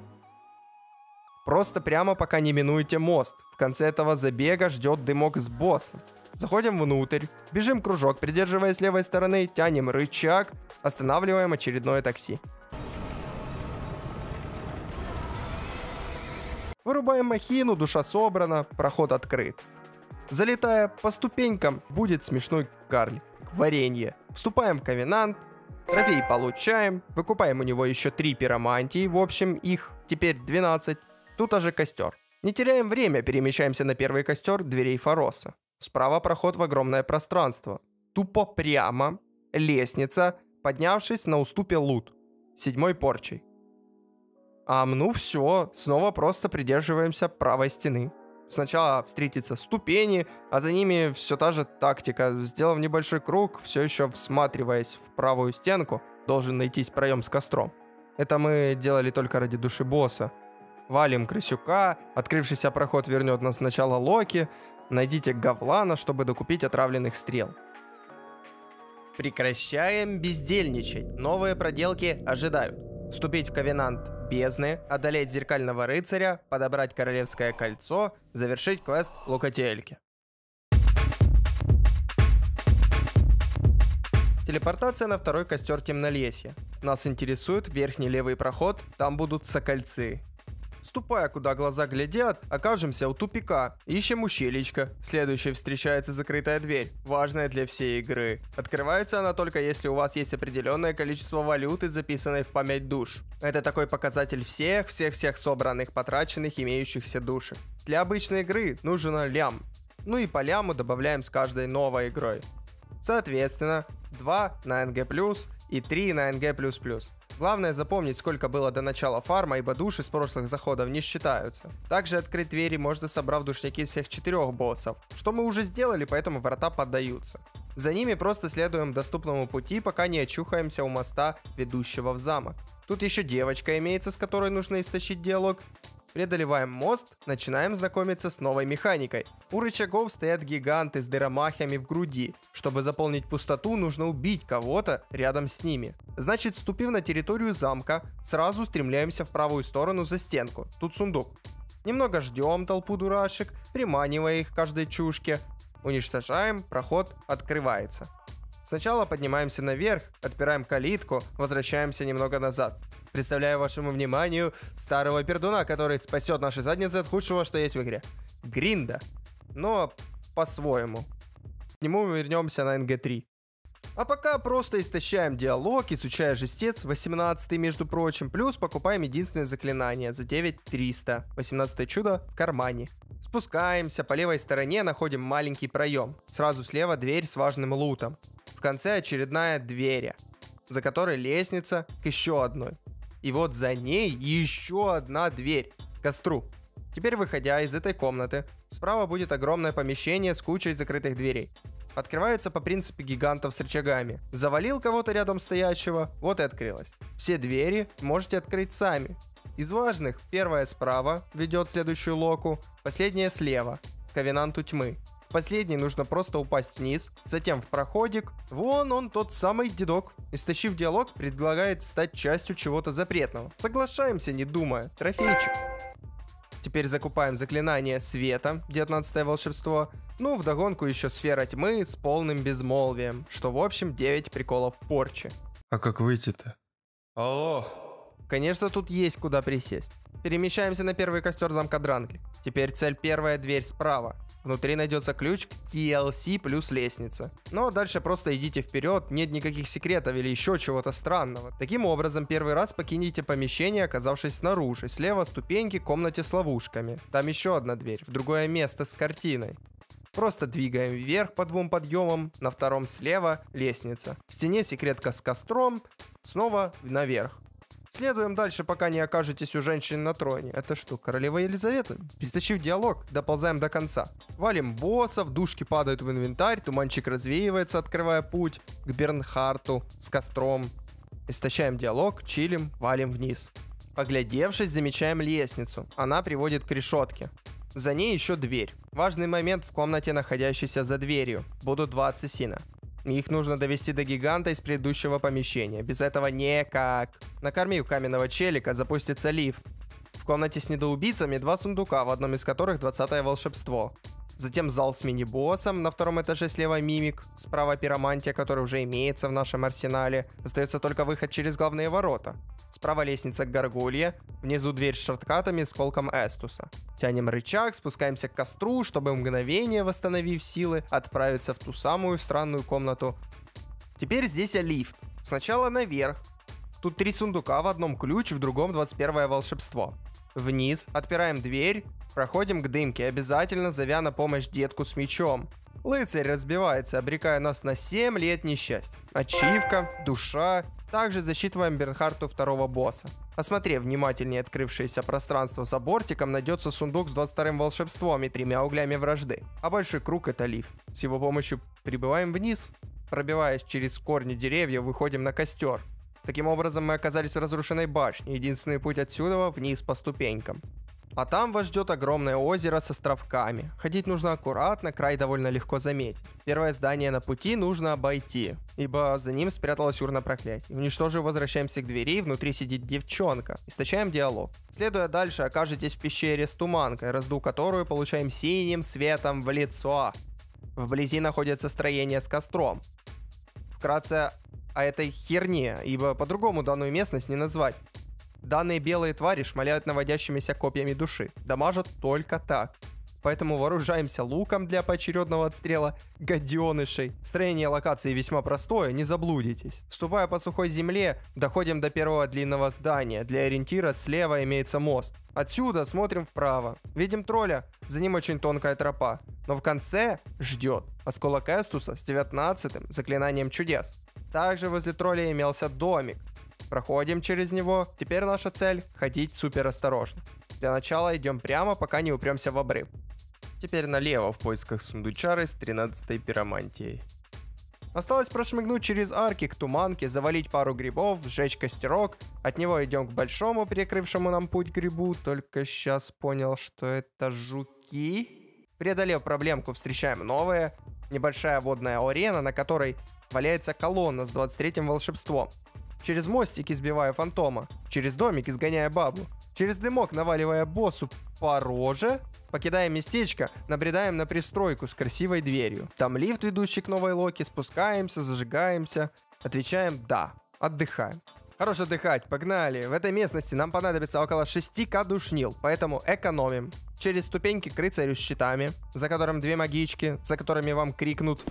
Просто прямо пока не минуете мост. В конце этого забега ждет дымок с боссом. Заходим внутрь, бежим кружок, придерживая с левой стороны, тянем рычаг, останавливаем очередное такси. Вырубаем махину, душа собрана, проход открыт. Залетая по ступенькам, будет смешной карлик. Варенье. Вступаем в ковенант. Трофей получаем. Выкупаем у него еще три пиромантии. В общем, их теперь двенадцать. Тут аж костер. Не теряем время, перемещаемся на первый костер дверей Фароса. Справа проход в огромное пространство. Тупо прямо. Лестница, поднявшись на уступе лут. Седьмой порчей. А ну все, снова просто придерживаемся правой стены. Сначала встретятся ступени, а за ними все та же тактика. Сделав небольшой круг, все еще всматриваясь в правую стенку, должен найтись проем с костром. Это мы делали только ради души босса. Валим крысюка, открывшийся проход вернет нас сначала Локи. Найдите Гавлана, чтобы докупить отравленных стрел. Прекращаем бездельничать. Новые проделки ожидают. Вступить в ковенант бездны, одолеть зеркального рыцаря, подобрать королевское кольцо, завершить квест Лукательки. Телепортация на второй костер Темнолесья. Нас интересует верхний левый проход, там будут сокольцы. Ступая, куда глаза глядят, окажемся у тупика. Ищем ущельечко. Следующей встречается закрытая дверь, важная для всей игры. Открывается она только если у вас есть определенное количество валюты, записанной в память душ. Это такой показатель всех, всех-всех собранных, потраченных, имеющихся душек. Для обычной игры нужен лям. Ну и по ляму добавляем с каждой новой игрой. Соответственно, два на эн джи плюс и три на эн джи плюс плюс. Главное запомнить, сколько было до начала фарма, ибо души с прошлых заходов не считаются. Также открыть двери можно, собрав душники всех четырех боссов, что мы уже сделали, поэтому врата поддаются. За ними просто следуем доступному пути, пока не очухаемся у моста, ведущего в замок. Тут еще девочка имеется, с которой нужно истощить диалог. Преодолеваем мост, начинаем знакомиться с новой механикой. У рычагов стоят гиганты с дыромахами в груди. Чтобы заполнить пустоту, нужно убить кого-то рядом с ними. Значит, ступив на территорию замка, сразу стремляемся в правую сторону за стенку. Тут сундук. Немного ждем толпу дурашек, приманивая их к каждой чушке. Уничтожаем, проход открывается. Сначала поднимаемся наверх, отпираем калитку, возвращаемся немного назад. Представляю вашему вниманию старого пердуна, который спасет наши задницы от худшего, что есть в игре. Гринда. Но по-своему. К нему мы вернемся на эн джи три. А пока просто истощаем диалог, изучая жестец, восемнадцатый, между прочим, плюс покупаем единственное заклинание за девять тысяч триста. восемнадцатое чудо в кармане. Спускаемся, по левой стороне находим маленький проем. Сразу слева дверь с важным лутом. В конце очередная дверь, за которой лестница к еще одной. И вот за ней еще одна дверь к костру. Теперь, выходя из этой комнаты, справа будет огромное помещение с кучей закрытых дверей. Открываются по принципу гигантов с рычагами. Завалил кого-то рядом стоящего, вот и открылось. Все двери можете открыть сами. Из важных, первая справа ведет в следующую локу, последняя слева, к ковенанту тьмы. В последней нужно просто упасть вниз, затем в проходик. Вон он, тот самый дедок. Истощив диалог, предлагает стать частью чего-то запретного. Соглашаемся, не думая. Трофейчик. Теперь закупаем заклинание света, девятнадцатое волшебство. Ну, вдогонку еще сфера тьмы с полным безмолвием, что в общем девять приколов порчи. А как выйти-то? Алло. Конечно, тут есть куда присесть. Перемещаемся на первый костер замка Дрангли. Теперь цель первая, дверь справа. Внутри найдется ключ к ти эл си плюс лестница. Ну а дальше просто идите вперед, нет никаких секретов или еще чего-то странного. Таким образом, первый раз покинете помещение, оказавшись снаружи. Слева ступеньки к комнате с ловушками. Там еще одна дверь, в другое место с картиной. Просто двигаем вверх по двум подъемам, на втором слева лестница. В стене секретка с костром, снова наверх. Следуем дальше, пока не окажетесь у женщины на троне. Это что, королева Елизавета? Истощив диалог, доползаем до конца. Валим боссов, душки падают в инвентарь, туманчик развеивается, открывая путь к Бернхарту с костром. Истощаем диалог, чилим, валим вниз. Поглядевшись, замечаем лестницу. Она приводит к решетке. За ней еще дверь. Важный момент в комнате, находящейся за дверью. Будут два ассасина. Их нужно довести до гиганта из предыдущего помещения. Без этого никак. Накормив каменного челика, запустится лифт. В комнате с недоубийцами два сундука, в одном из которых двадцатое волшебство. Затем зал с мини-боссом, на втором этаже слева мимик, справа пиромантия, который уже имеется в нашем арсенале. Остается только выход через главные ворота. Справа лестница к Гаргулье, внизу дверь с шорткатами с колком Эстуса. Тянем рычаг, спускаемся к костру, чтобы мгновение, восстановив силы, отправиться в ту самую странную комнату. Теперь здесь лифт. Сначала наверх. Тут три сундука, в одном ключ, в другом двадцать первое волшебство. Вниз, отпираем дверь, проходим к дымке, обязательно зовя на помощь детку с мечом. Лыцарь разбивается, обрекая нас на семь лет несчастья. Ачивка, душа. Также засчитываем Бернхарту второго босса. Осмотрев внимательнее открывшееся пространство за бортиком, найдется сундук с двадцать вторым волшебством и тремя углями вражды. А большой круг — это лифт. С его помощью прибываем вниз. Пробиваясь через корни деревьев, выходим на костер. Таким образом, мы оказались в разрушенной башне. Единственный путь отсюда — вниз по ступенькам. А там вас ждет огромное озеро с островками. Ходить нужно аккуратно, край довольно легко заметить. Первое здание на пути нужно обойти, ибо за ним спряталась урна проклятий. Уничтожив, возвращаемся к двери, внутри сидит девчонка. Источаем диалог. Следуя дальше, окажетесь в пещере с туманкой, разду которую получаем синим светом в лицо. Вблизи находится строение с костром. Вкратце о этой херне, ибо по-другому данную местность не назвать. Данные белые твари шмаляют наводящимися копьями души. Дамажат только так. Поэтому вооружаемся луком для поочередного отстрела гаденышей. Строение локации весьма простое, не заблудитесь. Ступая по сухой земле, доходим до первого длинного здания. Для ориентира слева имеется мост. Отсюда смотрим вправо. Видим тролля, за ним очень тонкая тропа. Но в конце ждет осколок Эстуса с девятнадцатым заклинанием чудес. Также возле тролля имелся домик. Проходим через него. Теперь наша цель — ходить супер осторожно. Для начала идем прямо, пока не упремся в обрыв. Теперь налево в поисках сундучары с тринадцатой пиромантией. Осталось прошмыгнуть через арки к туманке, завалить пару грибов, сжечь костерок. От него идем к большому, перекрывшему нам путь грибу. Только сейчас понял, что это жуки. Преодолев проблемку, встречаем новые. Небольшая водная арена, на которой валяется колонна с двадцать третьим волшебством. Через мостик избивая фантома, через домик изгоняя бабу, через дымок наваливая боссу по роже, покидая местечко, набредаем на пристройку с красивой дверью. Там лифт, ведущий к новой локе, спускаемся, зажигаемся, отвечаем «да», отдыхаем. Хорош отдыхать, погнали. В этой местности нам понадобится около шести тысяч душнил, поэтому экономим. Через ступеньки к рыцарю с щитами, за которым две магички, за которыми вам крикнут.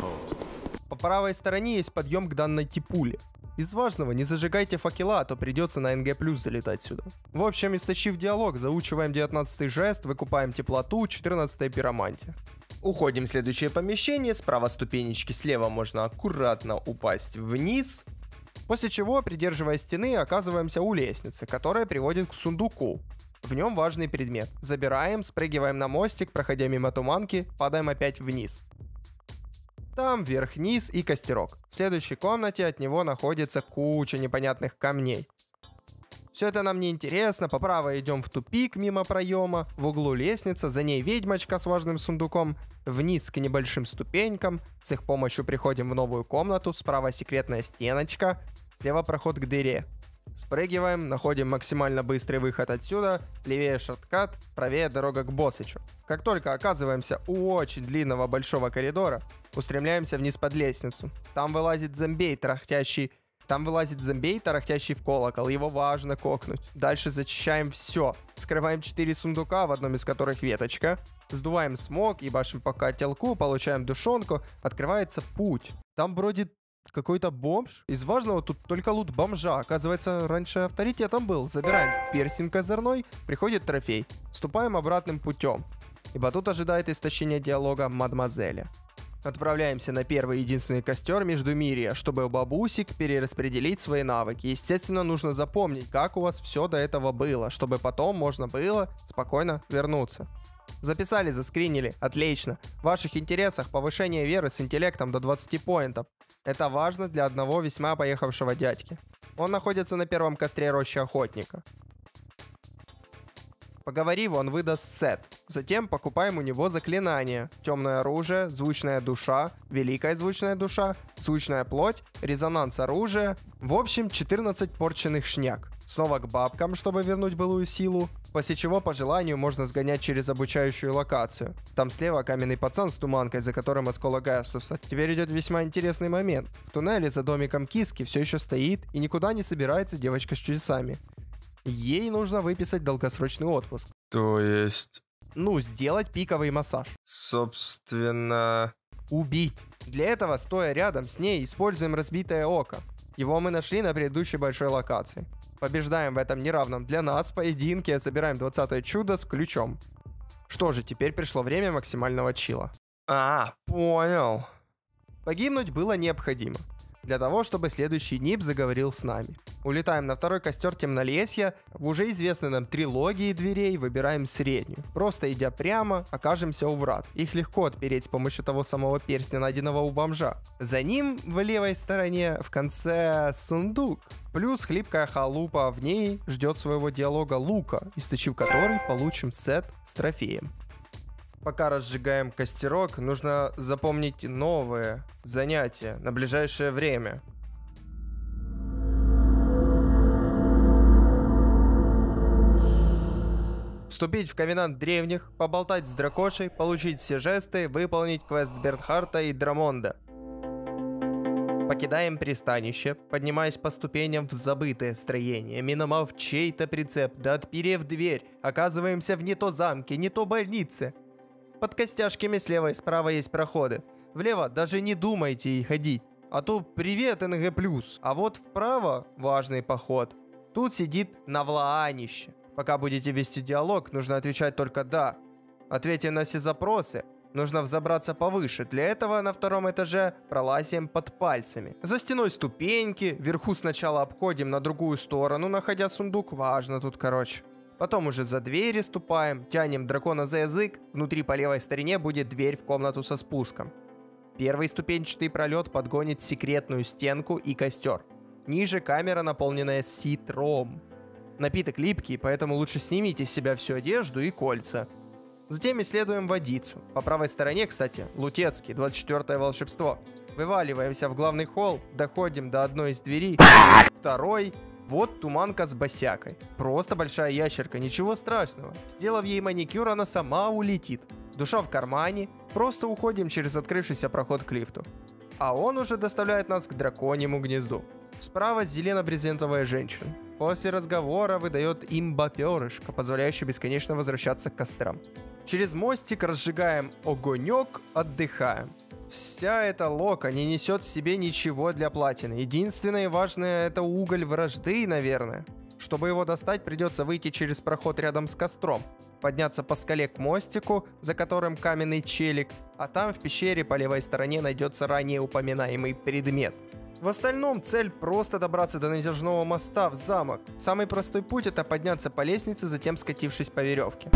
По правой стороне есть подъем к данной типуле. Из важного, не зажигайте факела, а то придется на эн гэ плюс залетать сюда. В общем, истощив диалог, заучиваем девятнадцатый жест, выкупаем теплоту, четырнадцатая пиромантия. Уходим в следующее помещение, справа ступенечки, слева можно аккуратно упасть вниз. После чего, придерживая стены, оказываемся у лестницы, которая приводит к сундуку. В нем важный предмет. Забираем, спрыгиваем на мостик, проходя мимо туманки, падаем опять вниз. Там вверх-вниз и костерок. В следующей комнате от него находится куча непонятных камней. Все это нам не интересно. По правой идем в тупик мимо проема. В углу лестница, за ней ведьмочка с важным сундуком. Вниз к небольшим ступенькам. С их помощью приходим в новую комнату. Справа секретная стеночка. Слева проход к дыре. Спрыгиваем, находим максимально быстрый выход отсюда, левее шорткат, правее дорога к боссычу. Как только оказываемся у очень длинного большого коридора, устремляемся вниз под лестницу. Там вылазит зомбей, тарахтящий... Там вылазит зомбей, тарахтящий в колокол, его важно кокнуть. Дальше зачищаем все. Вскрываем четыре сундука, в одном из которых веточка. Сдуваем смог, ебашим по котелку, получаем душонку, открывается путь. Там бродит какой-то бомж. Из важного тут только лут бомжа. Оказывается, раньше авторитетом был. Забираем перстень козырной, приходит трофей. Ступаем обратным путем, ибо тут ожидает истощение диалога мадемуазеля. Отправляемся на первый единственный костер Междумирья, чтобы у бабусик перераспределить свои навыки. Естественно, нужно запомнить, как у вас все до этого было, чтобы потом можно было спокойно вернуться. Записали, заскринили, отлично. В ваших интересах повышение веры с интеллектом до двадцати поинтов. Это важно для одного весьма поехавшего дядьки. Он находится на первом костре рощи охотника. Поговорив, он выдаст сет. Затем покупаем у него заклинания. Темное оружие, звучная душа, великая звучная душа, звучная плоть, резонанс оружия. В общем, четырнадцать порченных шняк. Снова к бабкам, чтобы вернуть былую силу. После чего по желанию можно сгонять через обучающую локацию. Там слева каменный пацан с туманкой, за которым осколок Гастуса. Теперь идет весьма интересный момент. В туннеле за домиком киски все еще стоит и никуда не собирается девочка с чудесами. Ей нужно выписать долгосрочный отпуск. То есть... Ну, сделать пиковый массаж. Собственно... Убить. Для этого, стоя рядом с ней, используем разбитое око. Его мы нашли на предыдущей большой локации. Побеждаем в этом неравном для нас поединке, собираем двадцатое чудо с ключом. Что же, теперь пришло время максимального чила. А, понял. Погибнуть было необходимо. Для того, чтобы следующий нип заговорил с нами. Улетаем на второй костер Темнолесья. В уже известной нам трилогии дверей выбираем среднюю. Просто идя прямо, окажемся у врат. Их легко отпереть с помощью того самого перстня, найденного у бомжа. За ним, в левой стороне, в конце сундук. Плюс хлипкая халупа, в ней ждет своего диалога Лука, источив который получим сет с трофеем. Пока разжигаем костерок, нужно запомнить новые занятия на ближайшее время. Вступить в ковенант древних, поболтать с дракошей, получить все жесты, выполнить квест Бернхарта и Драмонда. Покидаем пристанище, поднимаясь по ступеням в забытое строение, миновав чей-то прицеп, да отперев дверь, оказываемся в не то замке, не то больнице. Под костяшками слева и справа есть проходы. Влево даже не думайте и ходить. А то привет, эн гэ плюс. А вот вправо важный поход. Тут сидит Навлаанище. Пока будете вести диалог, нужно отвечать только «да». Ответьте на все запросы. Нужно взобраться повыше. Для этого на втором этаже пролазим под пальцами. За стеной ступеньки. Вверху сначала обходим на другую сторону, находя сундук. Важно тут, короче. Потом уже за двери ступаем, тянем дракона за язык, внутри по левой стороне будет дверь в комнату со спуском. Первый ступенчатый пролет подгонит секретную стенку и костер. Ниже камера, наполненная ситром. Напиток липкий, поэтому лучше снимите с себя всю одежду и кольца. Затем исследуем водицу. По правой стороне, кстати, Лутецкий, двадцать четвёртое волшебство. Вываливаемся в главный холл, доходим до одной из дверей, второй... Вот туманка с босякой. Просто большая ящерка, ничего страшного. Сделав ей маникюр, она сама улетит. Душа в кармане. Просто уходим через открывшийся проход к лифту. А он уже доставляет нас к драконьему гнезду. Справа зелено-брезентовая женщина. После разговора выдает имба-перышко, позволяющее бесконечно возвращаться к кострам. Через мостик разжигаем огонек, отдыхаем. Вся эта лока не несет в себе ничего для платины. Единственное важное — это уголь вражды, наверное. Чтобы его достать, придется выйти через проход рядом с костром, подняться по скале к мостику, за которым каменный челик, а там в пещере по левой стороне найдется ранее упоминаемый предмет. В остальном цель просто добраться до натяжного моста в замок. Самый простой путь — это подняться по лестнице, затем скатившись по веревке.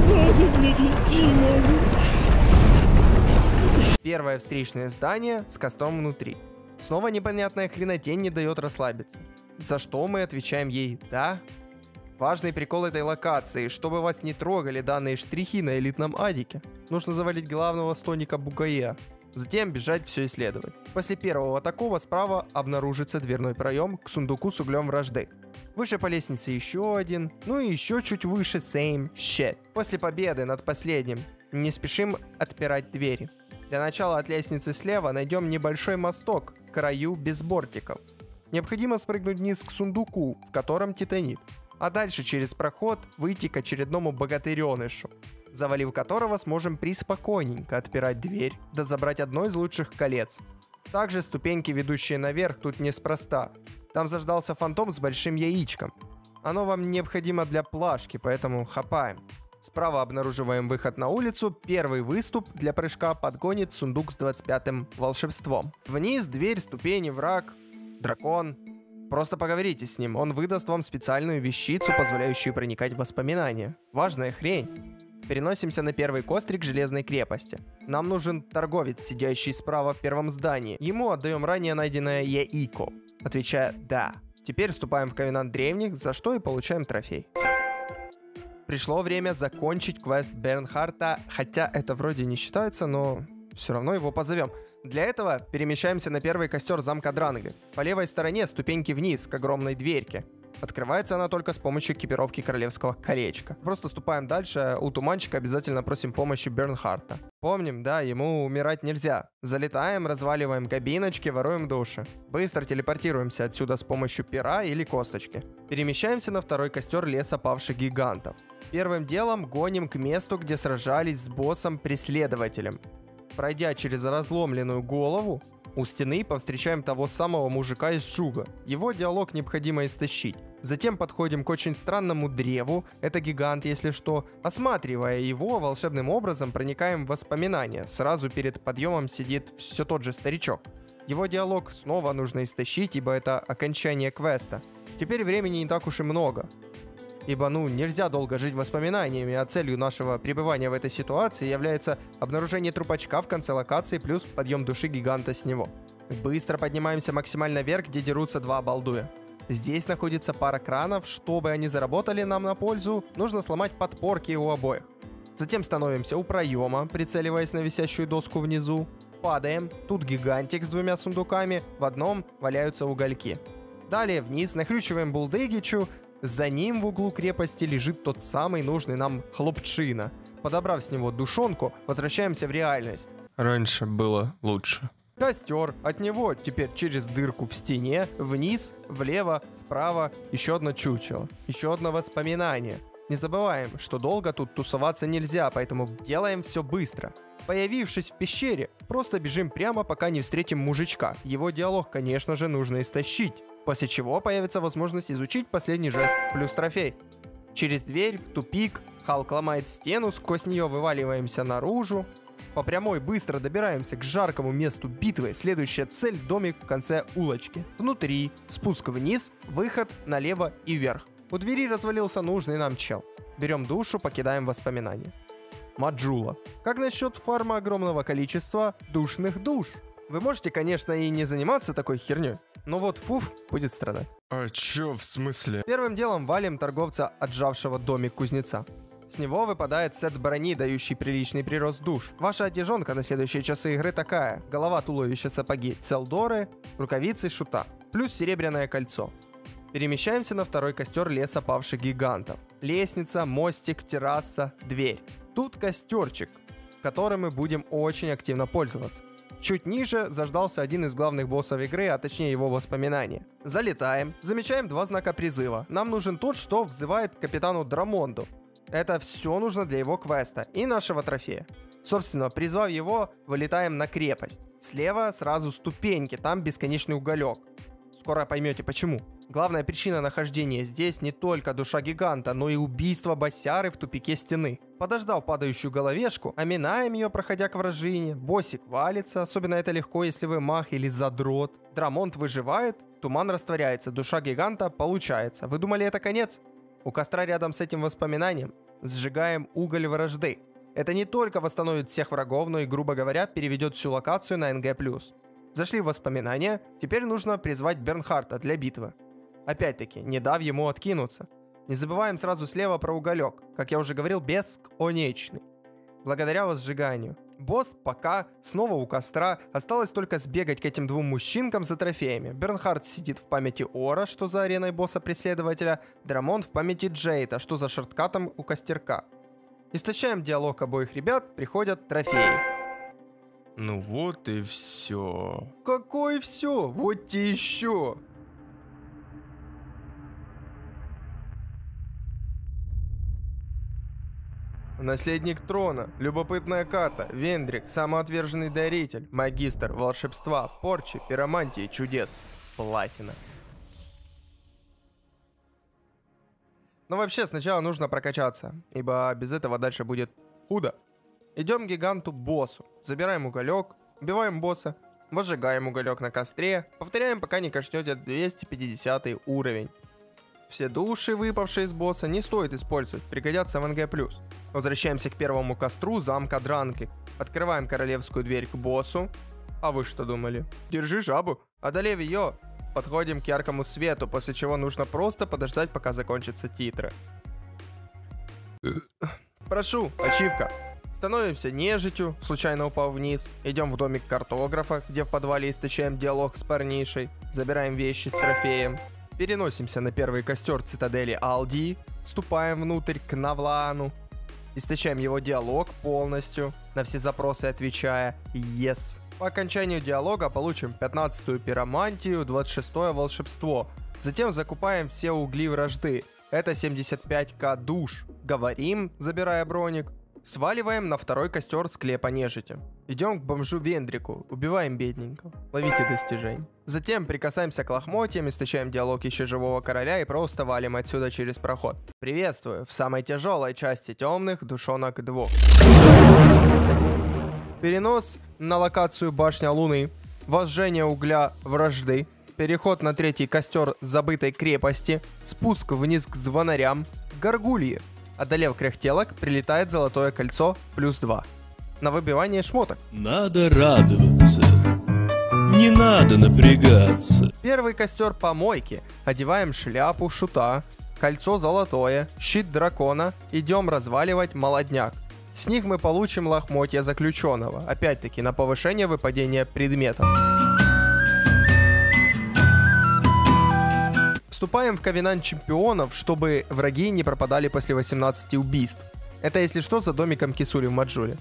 Первое встречное здание с костром внутри. Снова непонятная хренотень не дает расслабиться. За что мы отвечаем ей «да». Важный прикол этой локации, чтобы вас не трогали данные штрихи на элитном адике. Нужно завалить главного стоника Бугая. Затем бежать все исследовать. После первого такого справа обнаружится дверной проем к сундуку с углем вражды. Выше по лестнице еще один, ну и еще чуть выше same shit. После победы над последним не спешим отпирать двери. Для начала от лестницы слева найдем небольшой мосток к краю без бортиков. Необходимо спрыгнуть вниз к сундуку, в котором титанит. А дальше через проход выйти к очередному богатыренышу, завалив которого сможем приспокойненько отпирать дверь, да забрать одно из лучших колец. Также ступеньки, ведущие наверх, тут неспроста. Там заждался фантом с большим яичком. Оно вам необходимо для плашки, поэтому хапаем. Справа обнаруживаем выход на улицу. Первый выступ для прыжка подгонит сундук с двадцать пятым волшебством. Вниз дверь, ступени, враг, дракон. Просто поговорите с ним, он выдаст вам специальную вещицу, позволяющую проникать в воспоминания. Важная хрень. Переносимся на первый кострик железной крепости. Нам нужен торговец, сидящий справа в первом здании. Ему отдаем ранее найденное яико, отвечая «да». Теперь вступаем в ковенант древних, за что и получаем трофей. Пришло время закончить квест Бернхарта, хотя это вроде не считается, но все равно его позовем. Для этого перемещаемся на первый костер замка Дрангли. По левой стороне ступеньки вниз, к огромной дверке. Открывается она только с помощью экипировки королевского колечка. Просто ступаем дальше, у туманчика обязательно просим помощи Бернхарта. Помним, да, ему умирать нельзя. Залетаем, разваливаем кабиночки, воруем души. Быстро телепортируемся отсюда с помощью пера или косточки. Перемещаемся на второй костер леса павших гигантов. Первым делом гоним к месту, где сражались с боссом-преследователем. Пройдя через разломленную голову, у стены повстречаем того самого мужика из Джуга. Его диалог необходимо истощить. Затем подходим к очень странному древу, это гигант, если что. Осматривая его, волшебным образом проникаем в воспоминания. Сразу перед подъемом сидит все тот же старичок. Его диалог снова нужно истощить, ибо это окончание квеста. Теперь времени не так уж и много. Ибо, ну, нельзя долго жить воспоминаниями, а целью нашего пребывания в этой ситуации является обнаружение трупачка в конце локации плюс подъем души гиганта с него. Быстро поднимаемся максимально вверх, где дерутся два обалдуя. Здесь находится пара кранов, чтобы они заработали нам на пользу, нужно сломать подпорки у обоих. Затем становимся у проема, прицеливаясь на висящую доску внизу. Падаем, тут гигантик с двумя сундуками, в одном валяются угольки. Далее вниз нахрючиваем булдыгичу. За ним в углу крепости лежит тот самый нужный нам хлопчина. Подобрав с него душонку, возвращаемся в реальность. Раньше было лучше. Костер, от него теперь через дырку в стене, вниз, влево, вправо, еще одно чучело, еще одно воспоминание. Не забываем, что долго тут тусоваться нельзя, поэтому делаем все быстро. Появившись в пещере, просто бежим прямо, пока не встретим мужичка. Его диалог, конечно же, нужно истощить. После чего появится возможность изучить последний жест, плюс трофей. Через дверь, в тупик, Халк ломает стену, сквозь нее вываливаемся наружу. По прямой быстро добираемся к жаркому месту битвы, следующая цель — домик в конце улочки. Внутри, спуск вниз, выход налево и вверх. У двери развалился нужный нам чел. Берем душу, покидаем воспоминания. Маджула. Как насчет фарма огромного количества душных душ? Вы можете, конечно, и не заниматься такой херней, но вот Фуф будет страдать. А чё, в смысле? Первым делом валим торговца, отжавшего домик кузнеца. С него выпадает сет брони, дающий приличный прирост душ. Ваша одежонка на следующие часы игры такая: голова, туловище, сапоги Целдоры, рукавицы Шута, плюс серебряное кольцо. Перемещаемся на второй костер леса павших гигантов. Лестница, мостик, терраса, дверь. Тут костерчик, которым мы будем очень активно пользоваться. Чуть ниже заждался один из главных боссов игры, а точнее его воспоминания. Залетаем, замечаем два знака призыва. Нам нужен тот, что взывает к капитану Драмонду. Это все нужно для его квеста и нашего трофея. Собственно, призвав его, вылетаем на крепость. Слева сразу ступеньки, там бесконечный уголек. Скоро поймете почему. Главная причина нахождения здесь не только душа гиганта, но и убийство боссяры в тупике стены. Подождав падающую головешку, оминаем ее, проходя к вражине. Боссик валится, особенно это легко, если вы маг или задрот. Драмонт выживает, туман растворяется, душа гиганта получается. Вы думали, это конец? У костра рядом с этим воспоминанием сжигаем уголь вражды. Это не только восстановит всех врагов, но и, грубо говоря, переведет всю локацию на эн гэ плюс. Зашли в воспоминания, теперь нужно призвать Бернхарта для битвы. Опять-таки, не дав ему откинуться. Не забываем сразу слева про уголек, как я уже говорил, бесконечный. Благодаря возжиганию. Босс пока снова у костра, осталось только сбегать к этим двум мужчинкам за трофеями. Бернхард сидит в памяти Ора, что за ареной босса-преследователя, Драмонт в памяти Джейта, что за шорткатом у костерка. Истощаем диалог обоих ребят, приходят трофеи. Ну вот и все. Какое все? Вот те еще. Наследник трона, любопытная карта, Вендрик, самоотверженный даритель, магистр, волшебства, порчи, пиромантии, чудес, платина. Но вообще сначала нужно прокачаться, ибо без этого дальше будет худо. Идем к гиганту-боссу, забираем уголек, убиваем босса, возжигаем уголек на костре, повторяем, пока не качнете двести пятидесятый уровень. Все души, выпавшие из босса, не стоит использовать, пригодятся в эн гэ плюс. Возвращаемся к первому костру замка Дрангли. Открываем королевскую дверь к боссу. А вы что думали? Держи жабу. Одолев ее, подходим к яркому свету, после чего нужно просто подождать, пока закончатся титры. Прошу, ачивка. Становимся нежитью, случайно упав вниз. Идем в домик картографа, где в подвале источаем диалог с парнишей. Забираем вещи с трофеем. Переносимся на первый костер цитадели Алди. Вступаем внутрь к Навлаану. Источаем его диалог полностью, на все запросы отвечая «Yes». По окончанию диалога получим пятнадцатую пиромантию, двадцать шестое волшебство. Затем закупаем все угли вражды. Это семьдесят пять тысяч душ. Говорим, забирая броник. Сваливаем на второй костер склепа нежити. Идем к бомжу Вендрику, убиваем бедненького. Ловите достижения. Затем прикасаемся к лохмотьям, источаем диалог еще живого короля и просто валим отсюда через проход. Приветствую в самой тяжелой части темных душонок два. Перенос на локацию Башня Луны. Возжжение угля вражды. Переход на третий костер забытой крепости. Спуск вниз к звонарям. Горгульи. Одолев кряхтелок, прилетает золотое кольцо плюс два. На выбивание шмоток. Надо радоваться. Не надо напрягаться. Первый костер помойки. Одеваем шляпу шута, кольцо золотое, щит дракона. Идем разваливать молодняк. С них мы получим лохмотья заключенного. Опять-таки на повышение выпадения предметов. Вступаем в ковенант чемпионов, чтобы враги не пропадали после восемнадцати убийств. Это, если что, за домиком Кисури в Маджуре.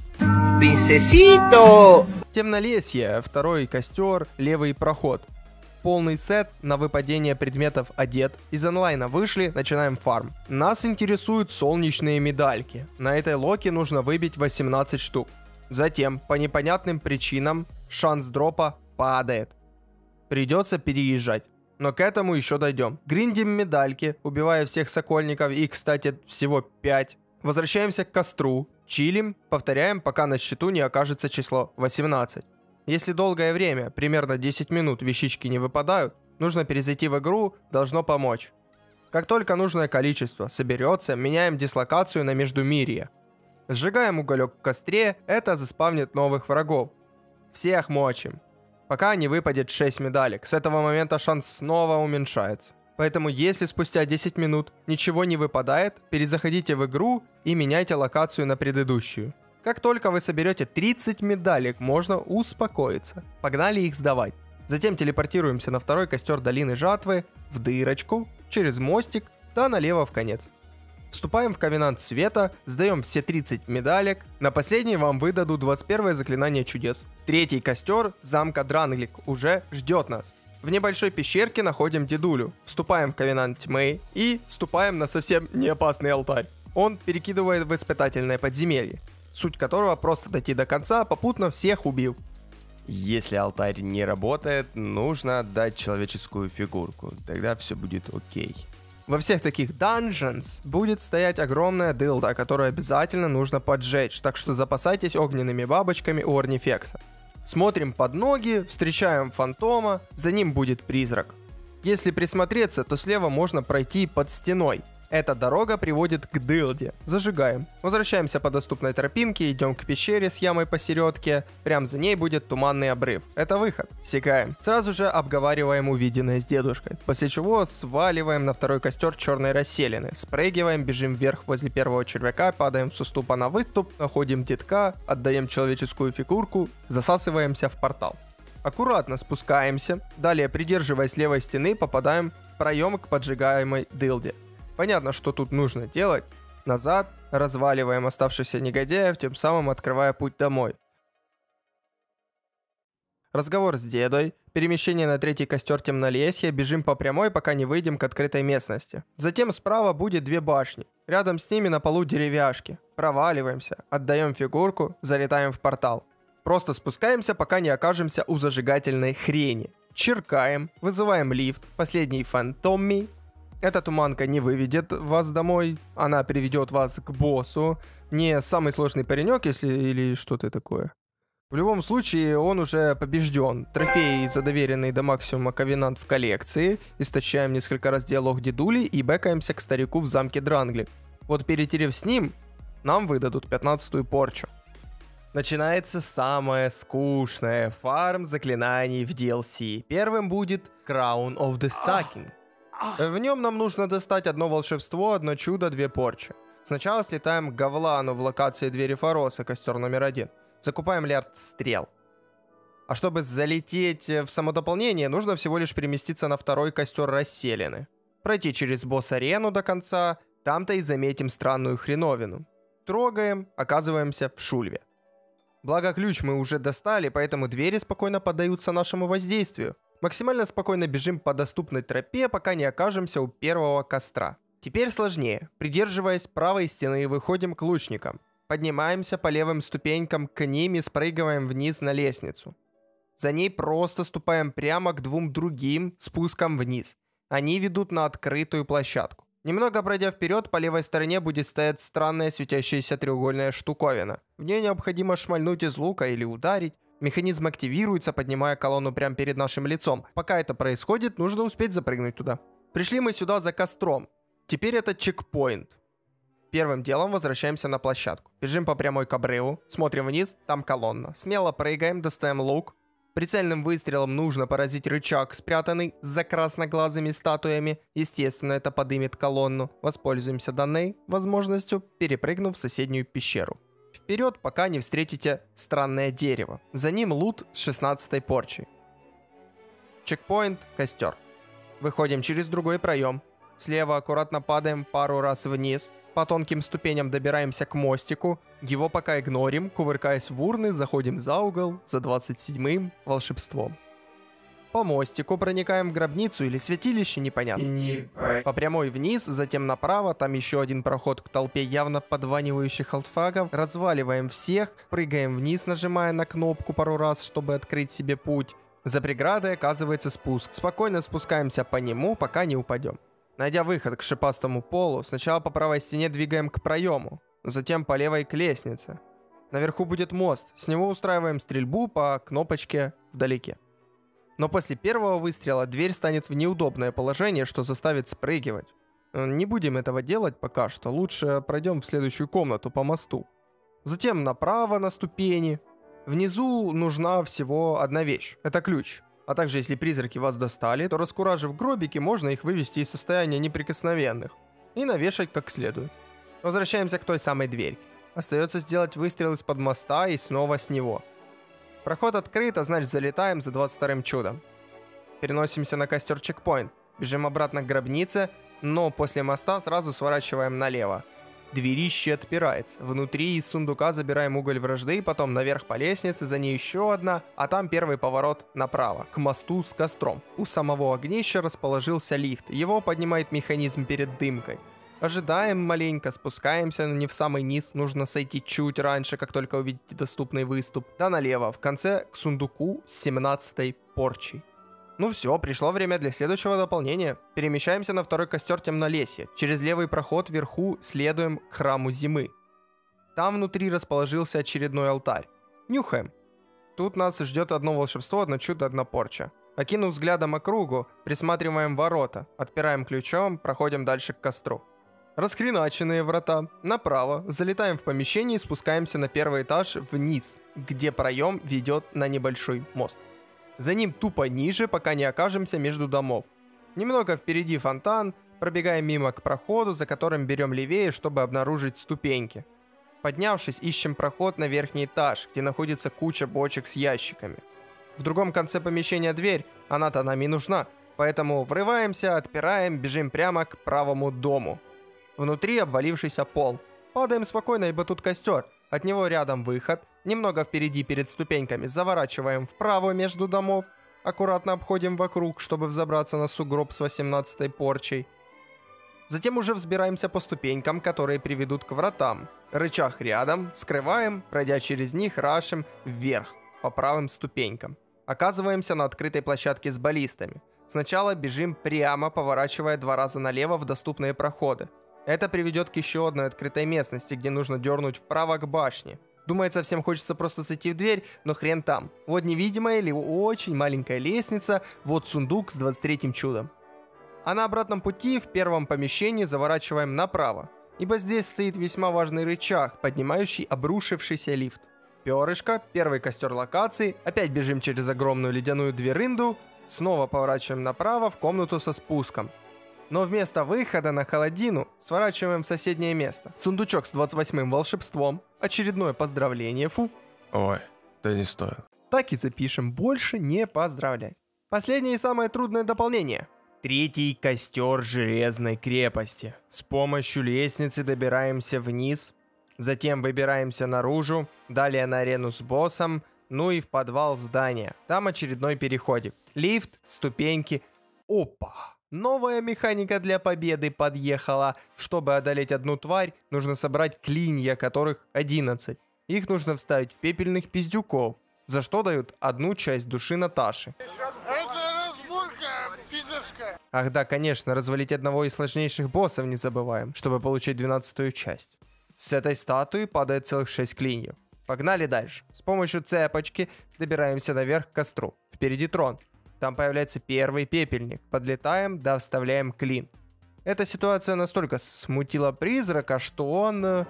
Принцессито! Темнолесье, второй костер, левый проход. Полный сет на выпадение предметов одет. Из онлайна вышли, начинаем фарм. Нас интересуют солнечные медальки. На этой локе нужно выбить восемнадцать штук. Затем, по непонятным причинам, шанс дропа падает. Придется переезжать. Но к этому еще дойдем. Гриндим медальки, убивая всех сокольников, их, кстати, всего пять. Возвращаемся к костру, чилим, повторяем, пока на счету не окажется число восемнадцать. Если долгое время, примерно десять минут, вещички не выпадают, нужно перезайти в игру, должно помочь. Как только нужное количество соберется, меняем дислокацию на Междумирье. Сжигаем уголек в костре, это заспавнит новых врагов. Всех мочим. Пока не выпадет шесть медалек, с этого момента шанс снова уменьшается. Поэтому если спустя десять минут ничего не выпадает, перезаходите в игру и меняйте локацию на предыдущую. Как только вы соберете тридцать медалек, можно успокоиться. Погнали их сдавать. Затем телепортируемся на второй костер долины жатвы, в дырочку, через мостик, да налево в конец. Вступаем в ковенант света, сдаем все тридцать медалек. На последний вам выдадут двадцать первое заклинание чудес. Третий костер замка Дранглик уже ждет нас. В небольшой пещерке находим дедулю. Вступаем в ковенант тьмы и вступаем на совсем не опасный алтарь. Он перекидывает в испытательное подземелье, суть которого просто дойти до конца, попутно всех убив. Если алтарь не работает, нужно отдать человеческую фигурку. Тогда все будет окей. Во всех таких dungeons будет стоять огромная дылда, которую обязательно нужно поджечь, так что запасайтесь огненными бабочками у Орнифекса. Смотрим под ноги, встречаем фантома, за ним будет призрак. Если присмотреться, то слева можно пройти под стеной. Эта дорога приводит к дылде. Зажигаем. Возвращаемся по доступной тропинке, идем к пещере с ямой посередке. Прям за ней будет туманный обрыв. Это выход. Секаем. Сразу же обговариваем увиденное с дедушкой. После чего сваливаем на второй костер черной расселины. Спрыгиваем, бежим вверх возле первого червяка, падаем с уступа на выступ, находим детка, отдаем человеческую фигурку, засасываемся в портал. Аккуратно спускаемся. Далее, придерживаясь левой стены, попадаем в проем к поджигаемой дылде. Понятно, что тут нужно делать. Назад, разваливаем оставшихся негодяев, тем самым открывая путь домой. Разговор с дедой, перемещение на третий костер темнолесья, бежим по прямой, пока не выйдем к открытой местности. Затем справа будет две башни, рядом с ними на полу деревяшки. Проваливаемся, отдаем фигурку, залетаем в портал. Просто спускаемся, пока не окажемся у зажигательной хрени. Черкаем, вызываем лифт, последний фантомми. Эта туманка не выведет вас домой, она приведет вас к боссу. Не самый сложный паренек, если или что-то такое. В любом случае, он уже побежден. Трофей задоверенный до максимума ковенант в коллекции. Истощаем несколько раз диалог дедули и бэкаемся к старику в замке Дранглик. Вот перетерев с ним, нам выдадут пятнадцатую порчу. Начинается самое скучное. Фарм заклинаний в ди эл си. Первым будет Crown of the Sucking. В нем нам нужно достать одно волшебство, одно чудо, две порчи. Сначала слетаем к Гавлану в локации Двери Фороса, костер номер один. Закупаем лярд стрел. А чтобы залететь в само дополнение, нужно всего лишь переместиться на второй костер Расселены. Пройти через босс-арену до конца, там-то и заметим странную хреновину. Трогаем, оказываемся в Шульве. Благо ключ мы уже достали, поэтому двери спокойно поддаются нашему воздействию. Максимально спокойно бежим по доступной тропе, пока не окажемся у первого костра. Теперь сложнее. Придерживаясь правой стены, выходим к лучникам. Поднимаемся по левым ступенькам к ним и спрыгиваем вниз на лестницу. За ней просто ступаем прямо к двум другим спускам вниз. Они ведут на открытую площадку. Немного пройдя вперед, по левой стороне будет стоять странная светящаяся треугольная штуковина. В нее необходимо шмальнуть из лука или ударить. Механизм активируется, поднимая колонну прямо перед нашим лицом. Пока это происходит, нужно успеть запрыгнуть туда. Пришли мы сюда за костром. Теперь это чекпоинт. Первым делом возвращаемся на площадку. Бежим по прямой к обрыву, смотрим вниз, там колонна. Смело прыгаем, достаем лук. Прицельным выстрелом нужно поразить рычаг, спрятанный за красноглазыми статуями. Естественно, это подымет колонну. Воспользуемся данной возможностью, перепрыгнув в соседнюю пещеру. Вперед, пока не встретите странное дерево. За ним лут с шестнадцатой порчей. Чекпоинт, костер. Выходим через другой проем. Слева аккуратно падаем пару раз вниз. По тонким ступеням добираемся к мостику. Его пока игнорим, кувыркаясь в урны, заходим за угол, за двадцать седьмым волшебством. По мостику проникаем в гробницу или святилище, непонятно. Не... По прямой вниз, затем направо, там еще один проход к толпе явно подванивающих алтфагов. Разваливаем всех, прыгаем вниз, нажимая на кнопку пару раз, чтобы открыть себе путь. За преградой оказывается спуск. Спокойно спускаемся по нему, пока не упадем. Найдя выход к шипастому полу, сначала по правой стене двигаем к проему, затем по левой к лестнице. Наверху будет мост, с него устраиваем стрельбу по кнопочке вдалеке. Но после первого выстрела дверь станет в неудобное положение, что заставит спрыгивать. Не будем этого делать пока что, лучше пройдем в следующую комнату по мосту. Затем направо на ступени. Внизу нужна всего одна вещь, это ключ. А также, если призраки вас достали, то раскуражив гробики, можно их вывести из состояния неприкосновенных и навешать как следует. Возвращаемся к той самой двери. Остается сделать выстрел из-под моста и снова с него. Проход открыт, а значит залетаем за двадцать вторым чудом. Переносимся на костер чекпоинт, бежим обратно к гробнице, но после моста сразу сворачиваем налево. Дверище отпирается. Внутри из сундука забираем уголь вражды, потом наверх по лестнице, за ней еще одна, а там первый поворот направо, к мосту с костром. У самого огнища расположился лифт, его поднимает механизм перед дымкой. Ожидаем маленько, спускаемся, но не в самый низ, нужно сойти чуть раньше, как только увидите доступный выступ. Да налево, в конце к сундуку с семнадцатой порчей. Ну все, пришло время для следующего дополнения. Перемещаемся на второй костер Темнолесья. Через левый проход вверху следуем к храму Зимы. Там внутри расположился очередной алтарь. Нюхаем. Тут нас ждет одно волшебство, одно чудо, одна порча. Окинув взглядом округу, присматриваем ворота, отпираем ключом, проходим дальше к костру. Расхреначенные врата. Направо. Залетаем в помещение и спускаемся на первый этаж вниз, где проем ведет на небольшой мост. За ним тупо ниже, пока не окажемся между домов. Немного впереди фонтан, пробегаем мимо к проходу, за которым берем левее, чтобы обнаружить ступеньки. Поднявшись, ищем проход на верхний этаж, где находится куча бочек с ящиками. В другом конце помещения дверь, она-то нам и нужна, поэтому врываемся, отпираем, бежим прямо к правому дому. Внутри обвалившийся пол. Падаем спокойно, ибо тут костер. От него рядом выход. Немного впереди перед ступеньками заворачиваем вправо между домов. Аккуратно обходим вокруг, чтобы взобраться на сугроб с восемнадцатой порчей. Затем уже взбираемся по ступенькам, которые приведут к вратам. Рычаг рядом, вскрываем, пройдя через них, рашим вверх, по правым ступенькам. Оказываемся на открытой площадке с баллистами. Сначала бежим прямо, поворачивая два раза налево в доступные проходы. Это приведет к еще одной открытой местности, где нужно дернуть вправо к башне. Думается, всем хочется просто зайти в дверь, но хрен там. Вот невидимая или очень маленькая лестница, вот сундук с двадцать третьим чудом. А на обратном пути в первом помещении заворачиваем направо, ибо здесь стоит весьма важный рычаг, поднимающий обрушившийся лифт. Перышко, первый костер локации, опять бежим через огромную ледяную дверинду, снова поворачиваем направо в комнату со спуском. Но вместо выхода на холодину сворачиваем в соседнее место. Сундучок с двадцать восьмым волшебством, очередное поздравление, фуф. Ой, да не стоило. Так и запишем, больше не поздравлять. Последнее и самое трудное дополнение. Третий костер железной крепости. С помощью лестницы добираемся вниз, затем выбираемся наружу, далее на арену с боссом, ну и в подвал здания. Там очередной переходик. Лифт, ступеньки. Опа! Новая механика для победы подъехала. Чтобы одолеть одну тварь, нужно собрать клинья, которых одиннадцать. Их нужно вставить в пепельных пиздюков, за что дают одну часть души Наташи. Это разборка пидорская. Ах да, конечно, развалить одного из сложнейших боссов не забываем, чтобы получить двенадцатую часть. С этой статуи падает целых шесть клиньев. Погнали дальше. С помощью цепочки добираемся наверх к костру. Впереди трон. Там появляется первый пепельник. Подлетаем, да вставляем клин. Эта ситуация настолько смутила призрака, что он... Э,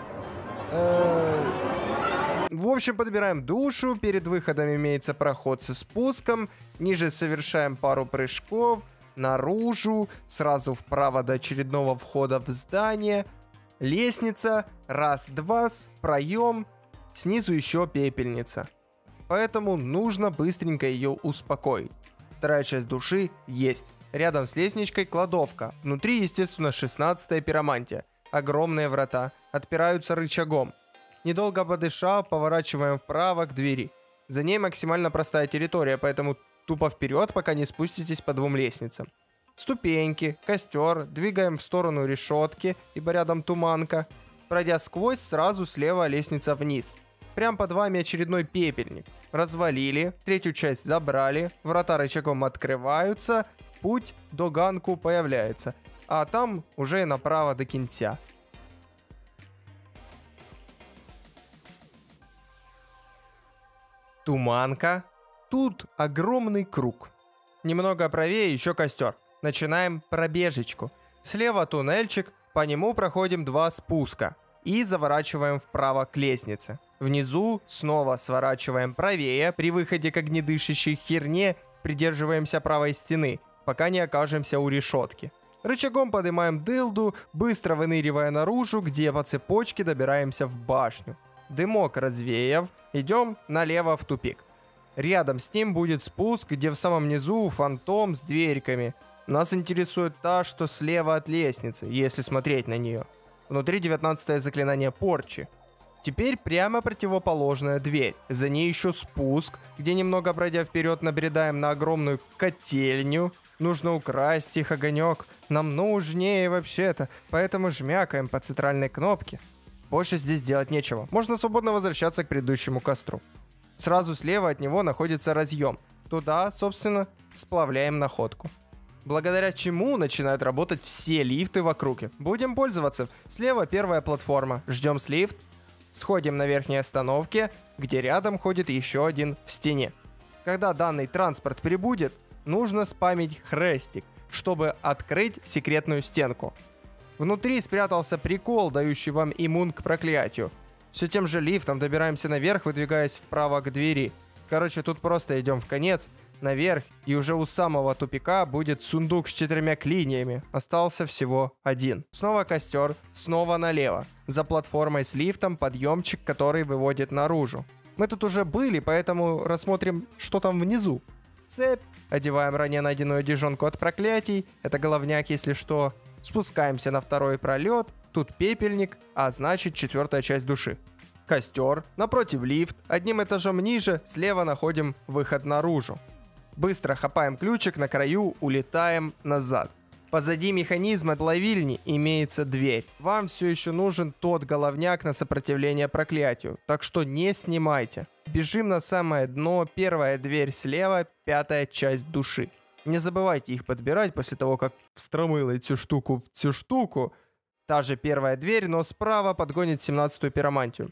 э, в общем, подбираем душу. Перед выходом имеется проход со спуском. Ниже совершаем пару прыжков. Наружу. Сразу вправо до очередного входа в здание. Лестница. Раз-два. Проем. Снизу еще пепельница. Поэтому нужно быстренько ее успокоить. Вторая часть души есть. Рядом с лестничкой кладовка. Внутри, естественно, шестнадцатая пиромантия. Огромные врата. Отпираются рычагом. Недолго подышав, поворачиваем вправо к двери. За ней максимально простая территория, поэтому тупо вперед, пока не спуститесь по двум лестницам. Ступеньки, костер, двигаем в сторону решетки, ибо рядом туманка. Пройдя сквозь, сразу слева лестница вниз. Прям под вами очередной пепельник. Развалили, третью часть забрали, врата рычагом открываются, путь до ганку появляется. А там уже направо до кинця. Туманка. Тут огромный круг. Немного правее еще костер. Начинаем пробежечку. Слева туннельчик, по нему проходим два спуска. И заворачиваем вправо к лестнице. Внизу снова сворачиваем правее. При выходе к огнедышащей херне придерживаемся правой стены, пока не окажемся у решетки. Рычагом поднимаем дылду, быстро выныривая наружу, где по цепочке добираемся в башню. Дымок развеяв, идем налево в тупик. Рядом с ним будет спуск, где в самом низу фантом с дверьками. Нас интересует та, что слева от лестницы, если смотреть на нее. Внутри девятнадцатое заклинание порчи. Теперь прямо противоположная дверь. За ней еще спуск, где немного пройдя вперед набредаем на огромную котельню. Нужно украсть их огонек. Нам нужнее вообще-то, поэтому жмякаем по центральной кнопке. Больше здесь делать нечего. Можно свободно возвращаться к предыдущему костру. Сразу слева от него находится разъем. Туда, собственно, сплавляем находку. Благодаря чему начинают работать все лифты в округе. Будем пользоваться. Слева первая платформа. Ждем с лифт. Сходим на верхней остановке, где рядом ходит еще один в стене. Когда данный транспорт прибудет, нужно спамить хрестик, чтобы открыть секретную стенку. Внутри спрятался прикол, дающий вам иммун к проклятию. Все тем же лифтом добираемся наверх, выдвигаясь вправо к двери. Короче, тут просто идем в конец, наверх, и уже у самого тупика будет сундук с четырьмя клиньями. Остался всего один. Снова костер, снова налево. За платформой с лифтом подъемчик, который выводит наружу. Мы тут уже были, поэтому рассмотрим, что там внизу. Цепь. Одеваем ранее найденную одежонку от проклятий. Это головняк, если что. Спускаемся на второй пролет. Тут пепельник, а значит четвертая часть души. Костер. Напротив лифт. Одним этажом ниже слева находим выход наружу. Быстро хапаем ключик, на краю улетаем назад. Позади механизма ловильни имеется дверь. Вам все еще нужен тот головняк на сопротивление проклятию, так что не снимайте. Бежим на самое дно, первая дверь слева, пятая часть души. Не забывайте их подбирать после того, как встромила всю штуку в всю штуку. Та же первая дверь, но справа подгонит семнадцатую пиромантию.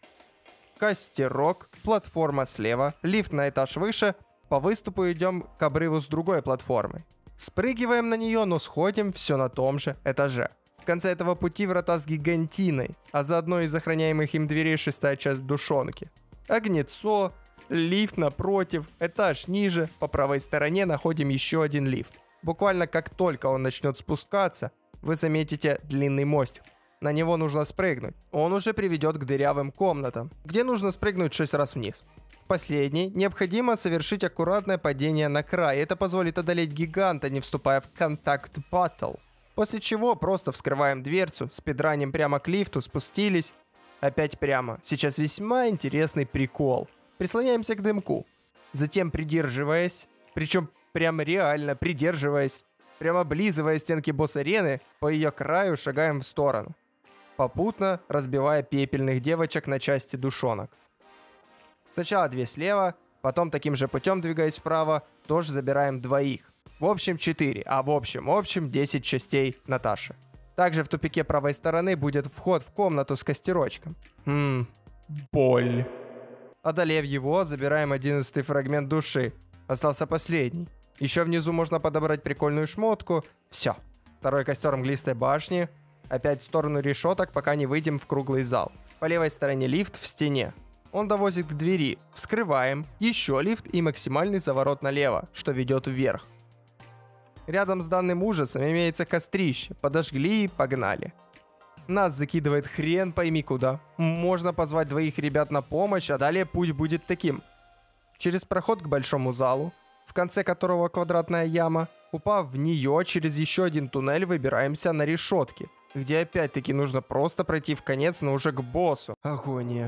Костерок, платформа слева, лифт на этаж выше. По выступу идем к обрыву с другой платформой. Спрыгиваем на нее, но сходим все на том же этаже. В конце этого пути врата с гигантиной, а за одной из охраняемых им дверей шестая часть душонки. Огнецо, лифт напротив, этаж ниже, по правой стороне находим еще один лифт. Буквально как только он начнет спускаться, вы заметите длинный мостик. На него нужно спрыгнуть. Он уже приведет к дырявым комнатам, где нужно спрыгнуть шесть раз вниз. В последней необходимо совершить аккуратное падение на край. Это позволит одолеть гиганта, не вступая в контакт баттл. После чего просто вскрываем дверцу, спидраним прямо к лифту, спустились. Опять прямо. Сейчас весьма интересный прикол. Прислоняемся к дымку. Затем, придерживаясь, причем прям реально придерживаясь, прямо облизывая стенки босс-арены, по ее краю шагаем в сторону, попутно разбивая пепельных девочек на части душонок. Сначала две слева, потом таким же путем, двигаясь вправо, тоже забираем двоих. В общем четыре, а в общем, в общем десять частей Наташи. Также в тупике правой стороны будет вход в комнату с костерочком. Хм, боль. Одолев его, забираем одиннадцатый фрагмент души. Остался последний. Еще внизу можно подобрать прикольную шмотку. Все. Второй костер мглистой башни. Опять в сторону решеток, пока не выйдем в круглый зал. По левой стороне лифт в стене. Он довозит к двери. Вскрываем. Еще лифт и максимальный заворот налево, что ведет вверх. Рядом с данным ужасом имеется кострище. Подожгли и погнали. Нас закидывает хрен пойми куда. Можно позвать двоих ребят на помощь, а далее путь будет таким. Через проход к большому залу, в конце которого квадратная яма. Упав в нее, через еще один туннель выбираемся на решетки, где опять-таки нужно просто пройти в конец, но уже к боссу. Агония.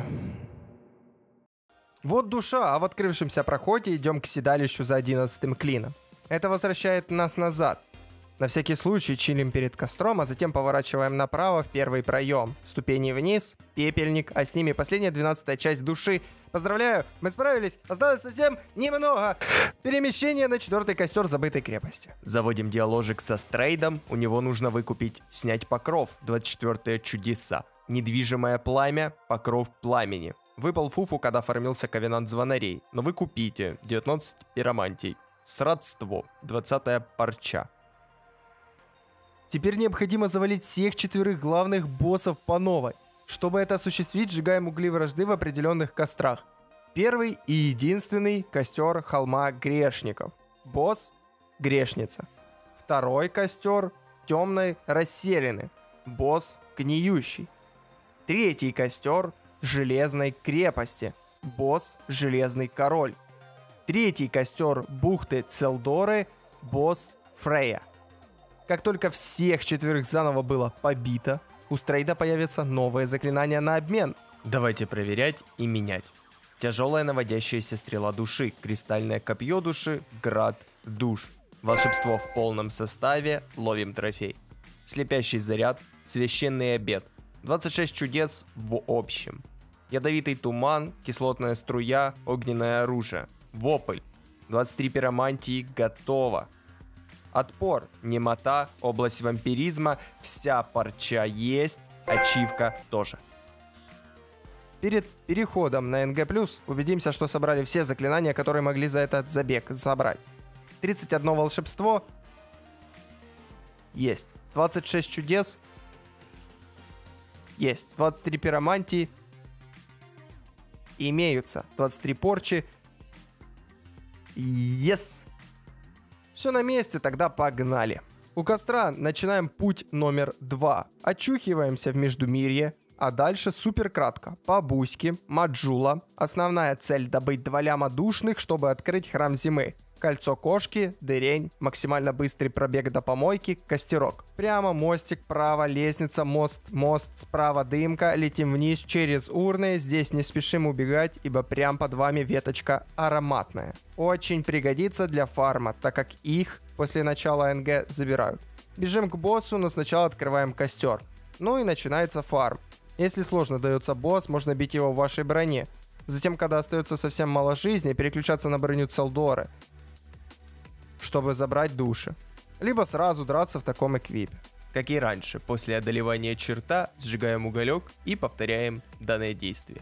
Вот душа, а в открывшемся проходе идем к седалищу за одиннадцатым клином. Это возвращает нас назад. На всякий случай чилим перед костром, а затем поворачиваем направо в первый проем. Ступени вниз, пепельник, а с ними последняя двенадцатая часть души. Поздравляю, мы справились, осталось совсем немного. Перемещение на четвертый костер забытой крепости. Заводим диаложик со Стрейдом, у него нужно выкупить «Снять покров», двадцать четвёртые чудеса. Недвижимое пламя, покров пламени. Выпал фуфу, когда формился ковенант звонарей, но вы купите девятнадцать пиромантий. Сродство, двадцатая парча. Теперь необходимо завалить всех четверых главных боссов по новой. Чтобы это осуществить, сжигаем угли вражды в определенных кострах. Первый и единственный костер холма грешников. Босс – грешница. Второй костер – темной расселены. Босс – гниющий. Третий костер – железной крепости. Босс – железный король. Третий костер бухты Целдоры. Босс – Фрейя. Как только всех четверых заново было побито, у Стрейда появится новое заклинание на обмен. Давайте проверять и менять. Тяжелая наводящаяся стрела души, кристальное копье души, град душ. Волшебство в полном составе, ловим трофей. Слепящий заряд, священный обет. двадцать шесть чудес в общем. Ядовитый туман, кислотная струя, огненное оружие. Вопль. двадцать три пиромантии готово. Отпор, немота, область вампиризма, вся парча есть, ачивка тоже. Перед переходом на эн гэ плюс убедимся, что собрали все заклинания, которые могли за этот забег собрать. тридцать одно волшебство есть. двадцать шесть чудес есть. двадцать три пиромантии имеются. двадцать три порчи. Yes! Все на месте, тогда погнали. У костра начинаем путь номер два. Очухиваемся в Междумирье, а дальше супер кратко. По Буське, Маджула. Основная цель добыть два ляма душных, чтобы открыть храм зимы. Кольцо кошки, дырень, максимально быстрый пробег до помойки, костерок. Прямо мостик, право, лестница, мост, мост, справа дымка, летим вниз через урны, здесь не спешим убегать, ибо прям под вами веточка ароматная. Очень пригодится для фарма, так как их после начала эн гэ забирают. Бежим к боссу, но сначала открываем костер. Ну и начинается фарм. Если сложно дается босс, можно бить его в вашей броне. Затем, когда остается совсем мало жизни, переключаться на броню Целдоры, чтобы забрать души. Либо сразу драться в таком эквипе. Как и раньше, после одолевания черта сжигаем уголек и повторяем данное действие.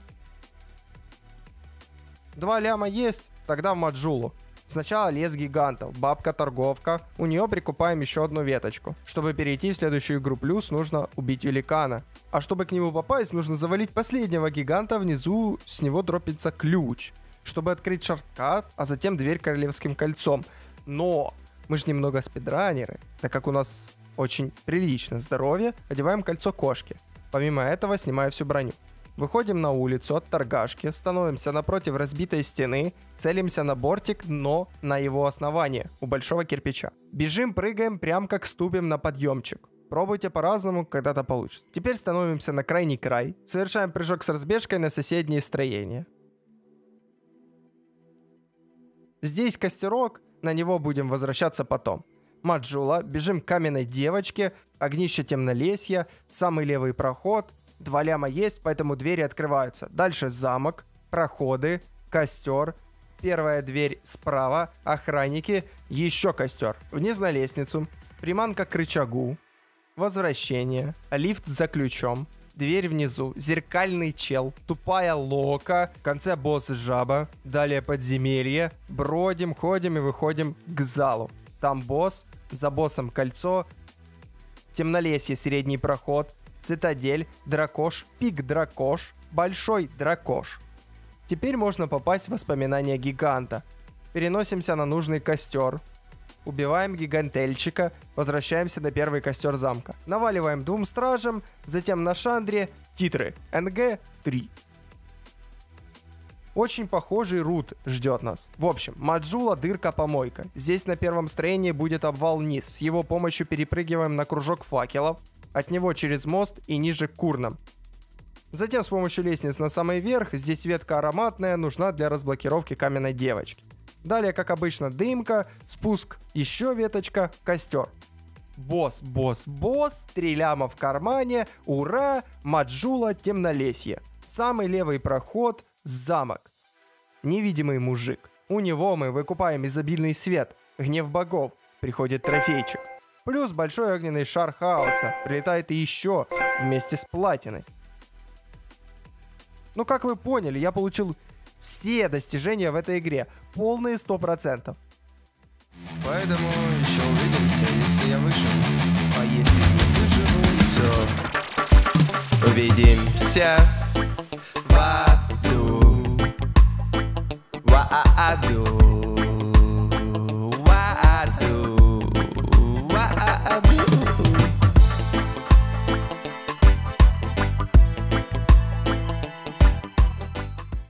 Два ляма есть, тогда в Маджулу. Сначала лес гигантов, бабка-торговка, у нее прикупаем еще одну веточку. Чтобы перейти в следующую игру плюс, нужно убить великана. А чтобы к нему попасть, нужно завалить последнего гиганта, внизу с него дропится ключ. Чтобы открыть шорткат, а затем дверь королевским кольцом. Но мы же немного спидранеры, так как у нас очень прилично. Здоровье. Одеваем кольцо кошки. Помимо этого снимаю всю броню. Выходим на улицу от торгашки, становимся напротив разбитой стены, целимся на бортик, но на его основание, у большого кирпича. Бежим, прыгаем, прям как ступим на подъемчик. Пробуйте по-разному, когда-то получится. Теперь становимся на крайний край, совершаем прыжок с разбежкой на соседние строения. Здесь костерок, на него будем возвращаться потом. Маджула, бежим к каменной девочке, огнище темнолесья, самый левый проход. Два ляма есть, поэтому двери открываются. Дальше замок, проходы, костер. Первая дверь справа, охранники, еще костер. Вниз на лестницу, приманка к рычагу, возвращение, лифт за ключом, дверь внизу, зеркальный чел, тупая лока, в конце босс жаба, далее подземелье, бродим, ходим и выходим к залу. Там босс, за боссом кольцо, темнолесье, средний проход, цитадель, дракош, пик дракош, большой дракош. Теперь можно попасть в воспоминания гиганта. Переносимся на нужный костер. Убиваем гигантельчика, возвращаемся на первый костер замка. Наваливаем двум стражам, затем на шандре, титры, эн джи три. Очень похожий рут ждет нас. В общем, Маджула, дырка, помойка. Здесь на первом строении будет обвал вниз. С его помощью перепрыгиваем на кружок факелов. От него через мост и ниже к курнам. Затем с помощью лестниц на самый верх. Здесь ветка ароматная, нужна для разблокировки каменной девочки. Далее, как обычно, дымка, спуск, еще веточка, костер. Босс, босс, босс, три ляма в кармане, ура, Маджула, темнолесье. Самый левый проход, замок. Невидимый мужик. У него мы выкупаем изобильный свет, гнев богов, приходит трофейчик. Плюс большой огненный шар хаоса. Прилетает и еще вместе с платиной. Ну, как вы поняли, я получил все достижения в этой игре. Полные сто процентов. Поэтому еще увидимся, если я выживу. А если не выживу, то увидимся.